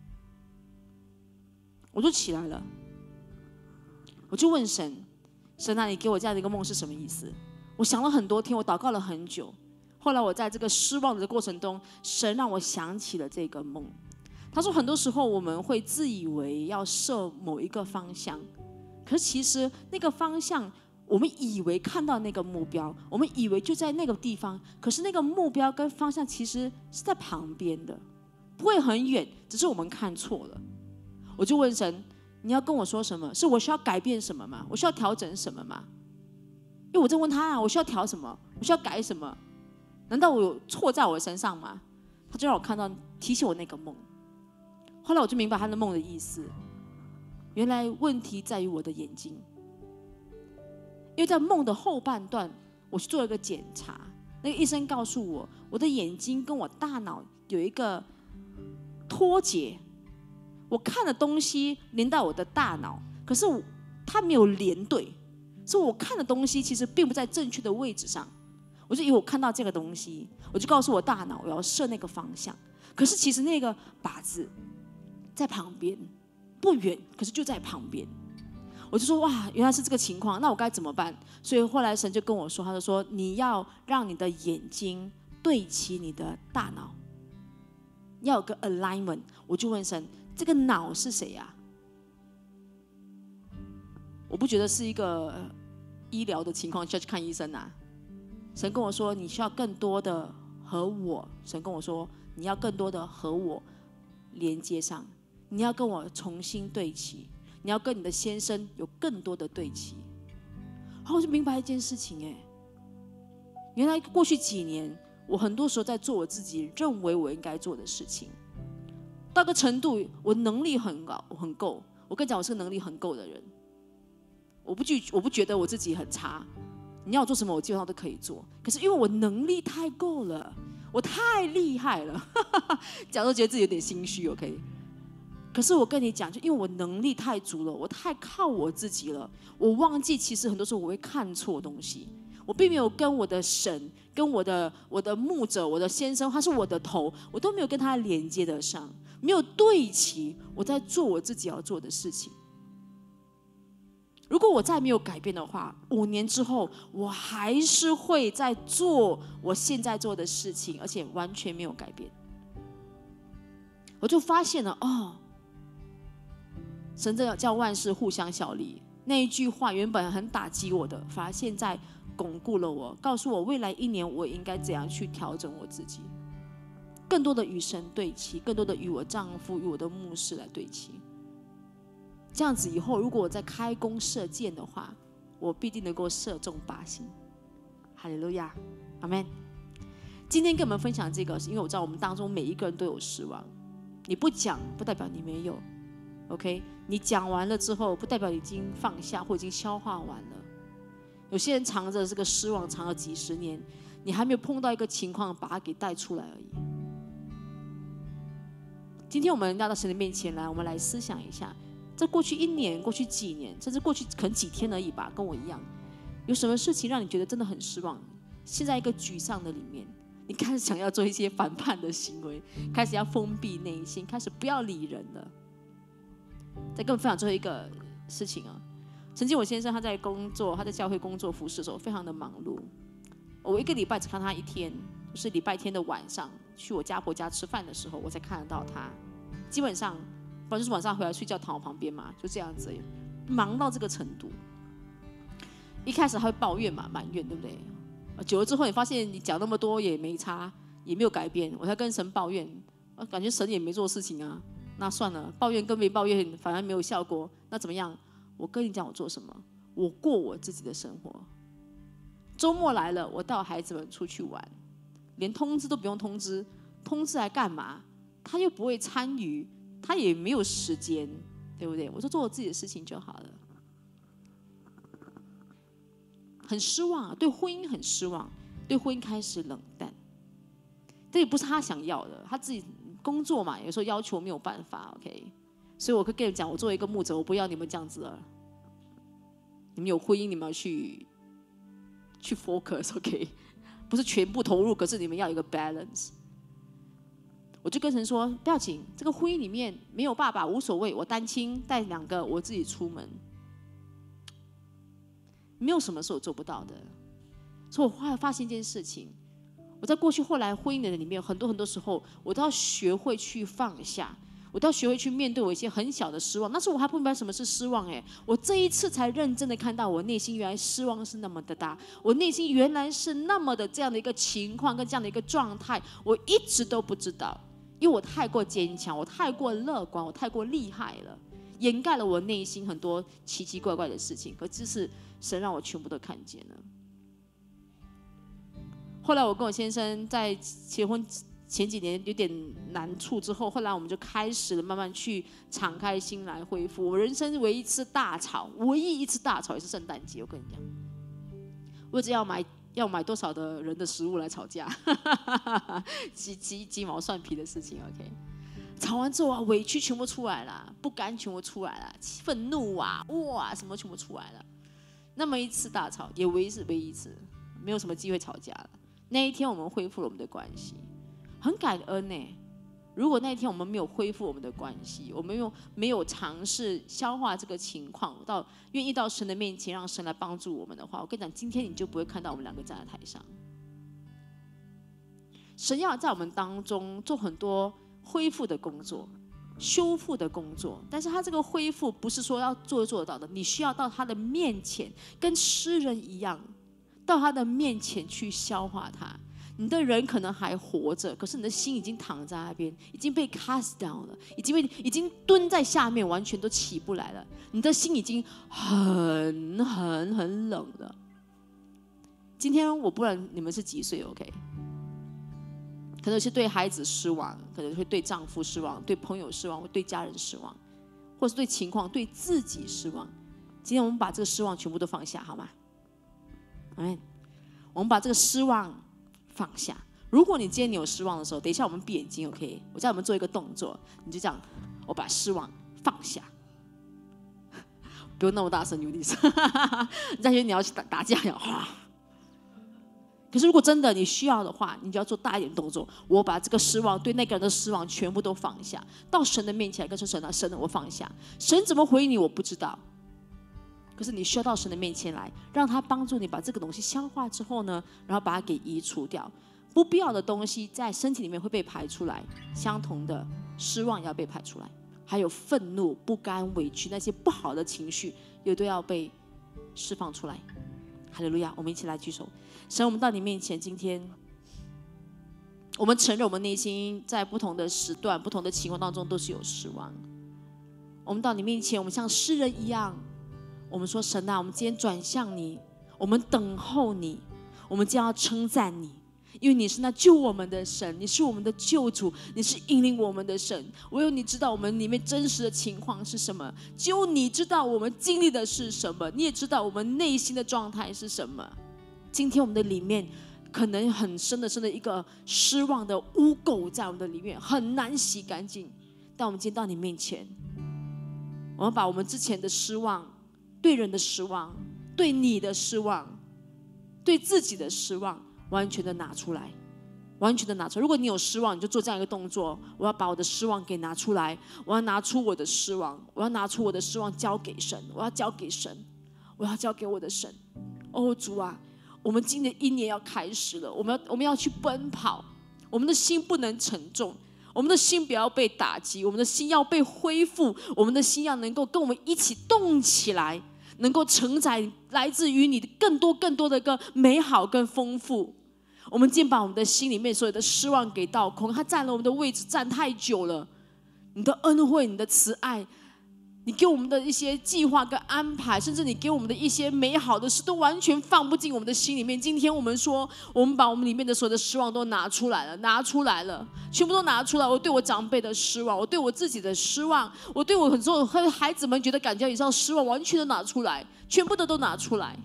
我就起来了，我就问神：神啊，你给我这样的一个梦是什么意思？我想了很多天，我祷告了很久。后来我在这个失望的过程中，神让我想起了这个梦。他说，很多时候我们会自以为要射某一个方向，可是其实那个方向，我们以为看到那个目标，我们以为就在那个地方，可是那个目标跟方向其实是在旁边的，不会很远，只是我们看错了。我就问神：你要跟我说什么？是我需要改变什么吗？我需要调整什么吗？因为我在问他啊，我需要调什么？我需要改什么？难道我有错在我的身上吗？他就让我看到，提醒我那个梦。后来我就明白他的梦的意思，原来问题在于我的眼睛。因为在梦的后半段，我去做了一个检查，那个医生告诉我，我的眼睛跟我大脑有一个脱节，我看的东西连到我的大脑，可是它没有连对，所以我看的东西其实并不在正确的位置上。我就以为我看到这个东西，我就告诉我大脑我要射那个方向，可是其实那个靶子在旁边，不远，可是就在旁边。我就说哇，原来是这个情况，那我该怎么办？所以后来神就跟我说，他就说你要让你的眼睛对齐你的大脑，要有个 alignment。我就问神，这个脑是谁呀、啊？我不觉得是一个医疗的情况需要去看医生啊。神跟我说，你需要更多的和我，神跟我说你要更多的和我连接上，你要跟我重新对齐。你要跟你的先生有更多的对齐，然后我就明白一件事情，哎，原来过去几年，我很多时候在做我自己认为我应该做的事情。 到个程度，我能力很高很够。我跟你讲，我是个能力很够的人，我不觉我不觉得我自己很差。你要我做什么，我基本上都可以做。可是因为我能力太够了，我太厉害了，讲都觉得自己有点心虚 ，OK。可是我跟你讲，就因为我能力太足了，我太靠我自己了，我忘记其实很多时候我会看错东西。我并没有跟我的神、跟我的我的牧者、我的先生，他是我的头，我都没有跟他连接得上，没有对齐我在做我自己要做的事情。如果我再没有改变的话，五年之后我还是会在做我现在做的事情，而且完全没有改变。我就发现了，哦，神这叫万事互相效力，那一句话原本很打击我的，反而现在巩固了我，告诉我未来一年我应该怎样去调整我自己，更多的与神对齐，更多的与我丈夫、与我的牧师来对齐。这样子以后，如果我在开弓射箭的话，我必定能够射中靶心。哈利路亚，阿们。今天跟我们分享这个，是因为我知道我们当中每一个人都有失望。你不讲，不代表你没有 ，OK？ 你讲完了之后，不代表你已经放下或已经消化完了。有些人藏着这个失望，藏了几十年，你还没有碰到一个情况，把它给带出来而已。今天我们要到神的面前来，我们来思想一下，这过去一年、过去几年，甚至过去可能几天而已吧，跟我一样，有什么事情让你觉得真的很失望？陷在一个沮丧的里面，你开始想要做一些反叛的行为，开始要封闭内心，开始不要理人了。再跟我们分享最后一个事情啊。曾经我先生他在工作，他在教会工作服侍的时候非常的忙碌，我一个礼拜只看他一天，就是礼拜天的晚上去我家婆家吃饭的时候，我才看得到他。基本上不然就是晚上回来睡觉躺我旁边嘛，就这样子，忙到这个程度。一开始他会抱怨嘛，埋怨，对不对？久了之后你发现你讲那么多也没差，也没有改变，我才跟神抱怨，感觉神也没做事情啊，那算了，抱怨跟没抱怨反而没有效果，那怎么样？我跟你讲我做什么，我过我自己的生活。周末来了，我带孩子们出去玩，连通知都不用通知，通知来干嘛？他又不会参与，他也没有时间，对不对？我就做我自己的事情就好了。很失望啊，对婚姻很失望，对婚姻开始冷淡。这也不是他想要的，他自己工作嘛，有时候要求没有办法 ，OK。所以我可以跟你们讲，我作为一个牧者，我不要你们这样子了。你们有婚姻，你们要去去 focus，OK， 不是全部投入，可是你们要有一个 balance。我就跟神说，不要紧，这个婚姻里面没有爸爸无所谓，我单亲带两个，我自己出门，没有什么是我做不到的。所以我后来发现一件事情，我在过去后来婚姻的里面，很多很多时候，我都要学会去放下。我都要学会去面对我一些很小的失望，但是我还不明白什么是失望哎！我这一次才认真的看到，我内心原来失望是那么的大，我内心原来是那么的这样的一个情况跟这样的一个状态，我一直都不知道，因为我太过坚强，我太过乐观，我太过厉害了，掩盖了我内心很多奇奇怪怪的事情。可这是神让我全部都看见了。后来我跟我先生在结婚前几年有点难处之后，后来我们就开始了慢慢去敞开心来恢复。我人生唯一一次大吵，唯一一次大吵也是圣诞节。我跟你讲，为了要买要买多少的人的食物来吵架，鸡鸡鸡毛蒜皮的事情。OK， 吵完之后啊，委屈全部出来了，不甘全部出来了，愤怒啊，哇，什么全部出来了。那么一次大吵，也唯一是唯一一次，没有什么机会吵架了。那一天我们恢复了我们的关系。很感恩呢。如果那一天我们没有恢复我们的关系，我们没有没有尝试消化这个情况，到愿意到神的面前，让神来帮助我们的话，我跟你讲，今天你就不会看到我们两个站在台上。神要在我们当中做很多恢复的工作、修复的工作，但是他这个恢复不是说要做就做得到的，你需要到他的面前，跟诗人一样，到他的面前去消化它。你的人可能还活着，可是你的心已经躺在那边，已经被 cast down 了，已经被已经蹲在下面，完全都起不来了。你的心已经很很很冷了。今天我不管你们是几岁 ，OK？ 可能是对孩子失望，可能会对丈夫失望，对朋友失望，对家人失望，或是对情况、对自己失望。今天我们把这个失望全部都放下，好吗？阿们。我们把这个失望放下。如果你今天你有失望的时候，等一下我们闭眼睛 ，OK？ 我叫我们做一个动作，你就这样，我把失望放下。不用那么大声，有点声，你再觉得你要去打打架呀，哗。可是如果真的你需要的话，你就要做大一点动作。我把这个失望，对那个人的失望全部都放下，到神的面前来跟神啊，神，我放下。神怎么回应你，我不知道。可是你需要到神的面前来，让他帮助你把这个东西消化之后呢，然后把它给移除掉。不必要的东西在身体里面会被排出来，相同的失望也要被排出来，还有愤怒、不甘、委屈，那些不好的情绪也都要被释放出来。哈利路亚！我们一起来举手。神，我们到你面前，今天我们承认我们内心在不同的时段、不同的情况当中都是有失望。我们到你面前，我们像诗人一样，我们说神啊，我们今天转向你，我们等候你，我们将要称赞你，因为你是那救我们的神，你是我们的救主，你是引领我们的神。唯有你知道我们里面真实的情况是什么，只有你知道我们经历的是什么，你也知道我们内心的状态是什么。今天我们的里面可能很深的深的一个失望的污垢在我们的里面，很难洗干净。但我们今天到你面前，我们把我们之前的失望，对人的失望，对你的失望，对自己的失望，完全的拿出来，完全的拿出来。如果你有失望，你就做这样一个动作，我要把我的失望给拿出来，我要拿出我的失望，我要拿出我的失望交给神，我要交给神，我要交给我的神。哦，主啊，我们今年一年要开始了，我们要我们要去奔跑，我们的心不能沉重，我们的心不要被打击，我们的心要被恢复，我们的心要能够跟我们一起动起来，能够承载来自于你更多更多的一个美好跟丰富。我们今天把我们的心里面所有的失望给倒空，它占了我们的位置占太久了。你的恩惠，你的慈爱，你给我们的一些计划跟安排，甚至你给我们的一些美好的事，都完全放不进我们的心里面。今天我们说，我们把我们里面的所有的失望都拿出来了，拿出来了，全部都拿出来。我对我长辈的失望，我对我自己的失望，我对我很多孩子们觉得感觉以上失望，完全都拿出来，全部的都拿出来。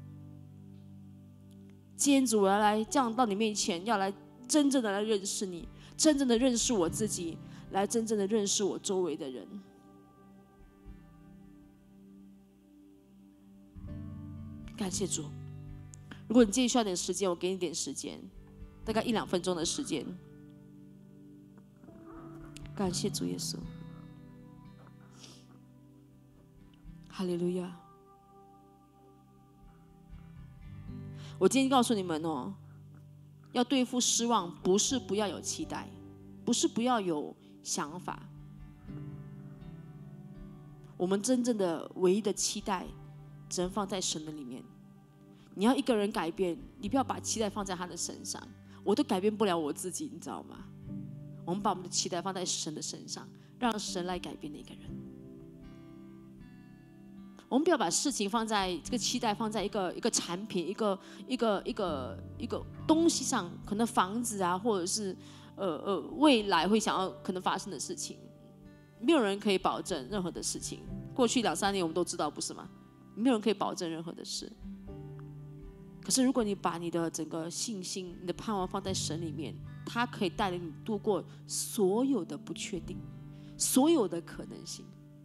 今天主，我要来这样到你面前，要来真正的来认识你，真正的认识我自己，来真正的认识我周围的人。感谢主。如果你今天需要点时间，我给你点时间，大概一两分钟的时间。感谢主耶稣，哈利路亚。我今天告诉你们哦，要对付失望，不是不要有期待，不是不要有想法。我们真正的唯一的期待，只能放在神的里面。你要一个人改变，你不要把期待放在他的身上。我都改变不了我自己，你知道吗？我们把我们的期待放在神的身上，让神来改变那个人。我们不要把事情放在这个期待放在一个一个产品、一个一个一个一个东西上，可能房子啊，或者是呃呃未来会想要可能发生的事情。没有人可以保证任何的事情。过去两三年我们都知道，不是吗？没有人可以保证任何的事。可是如果你把你的整个信心、你的盼望放在神里面，他可以带领你度过所有的不确定，所有的可能性。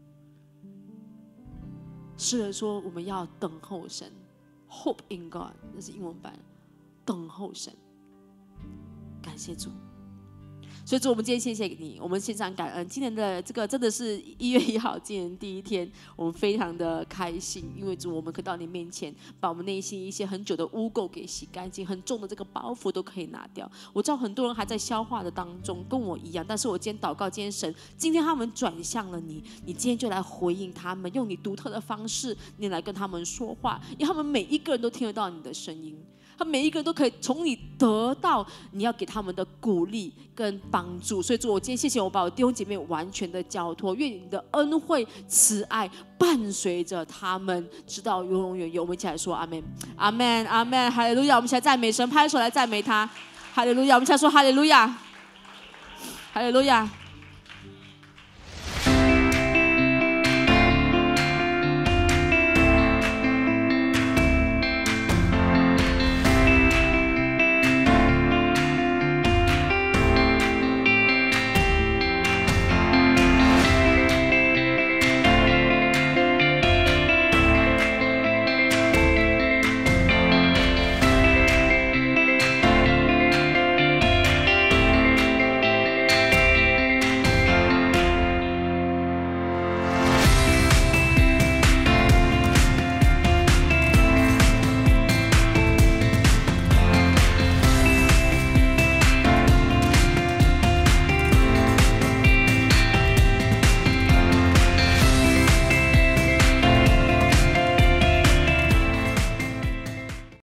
诗人说我们要等候神 ，Hope in God， 那是英文版，等候神。感谢主。所以主，我们今天谢谢你，我们献上感恩。今年的这个真的是一月一号，今年第一天，我们非常的开心，因为主，我们可以到你面前，把我们内心一些很久的污垢给洗干净，很重的这个包袱都可以拿掉。我知道很多人还在消化的当中，跟我一样，但是我今天祷告，今天神，今天他们转向了你，你今天就来回应他们，用你独特的方式，你来跟他们说话，因为他们每一个人都听得到你的声音。他每一个人都可以从你得到你要给他们的鼓励跟帮助，所以主，我今天谢谢我把我弟兄姐妹完全的交托，愿你的恩惠慈爱伴随着他们，直到永永远远。我们一起来说阿们，阿们，阿们，哈利路亚！我们一起来赞美神，拍手来赞美他。 哈利路亚！我们再说哈利路亚，哈利路亚。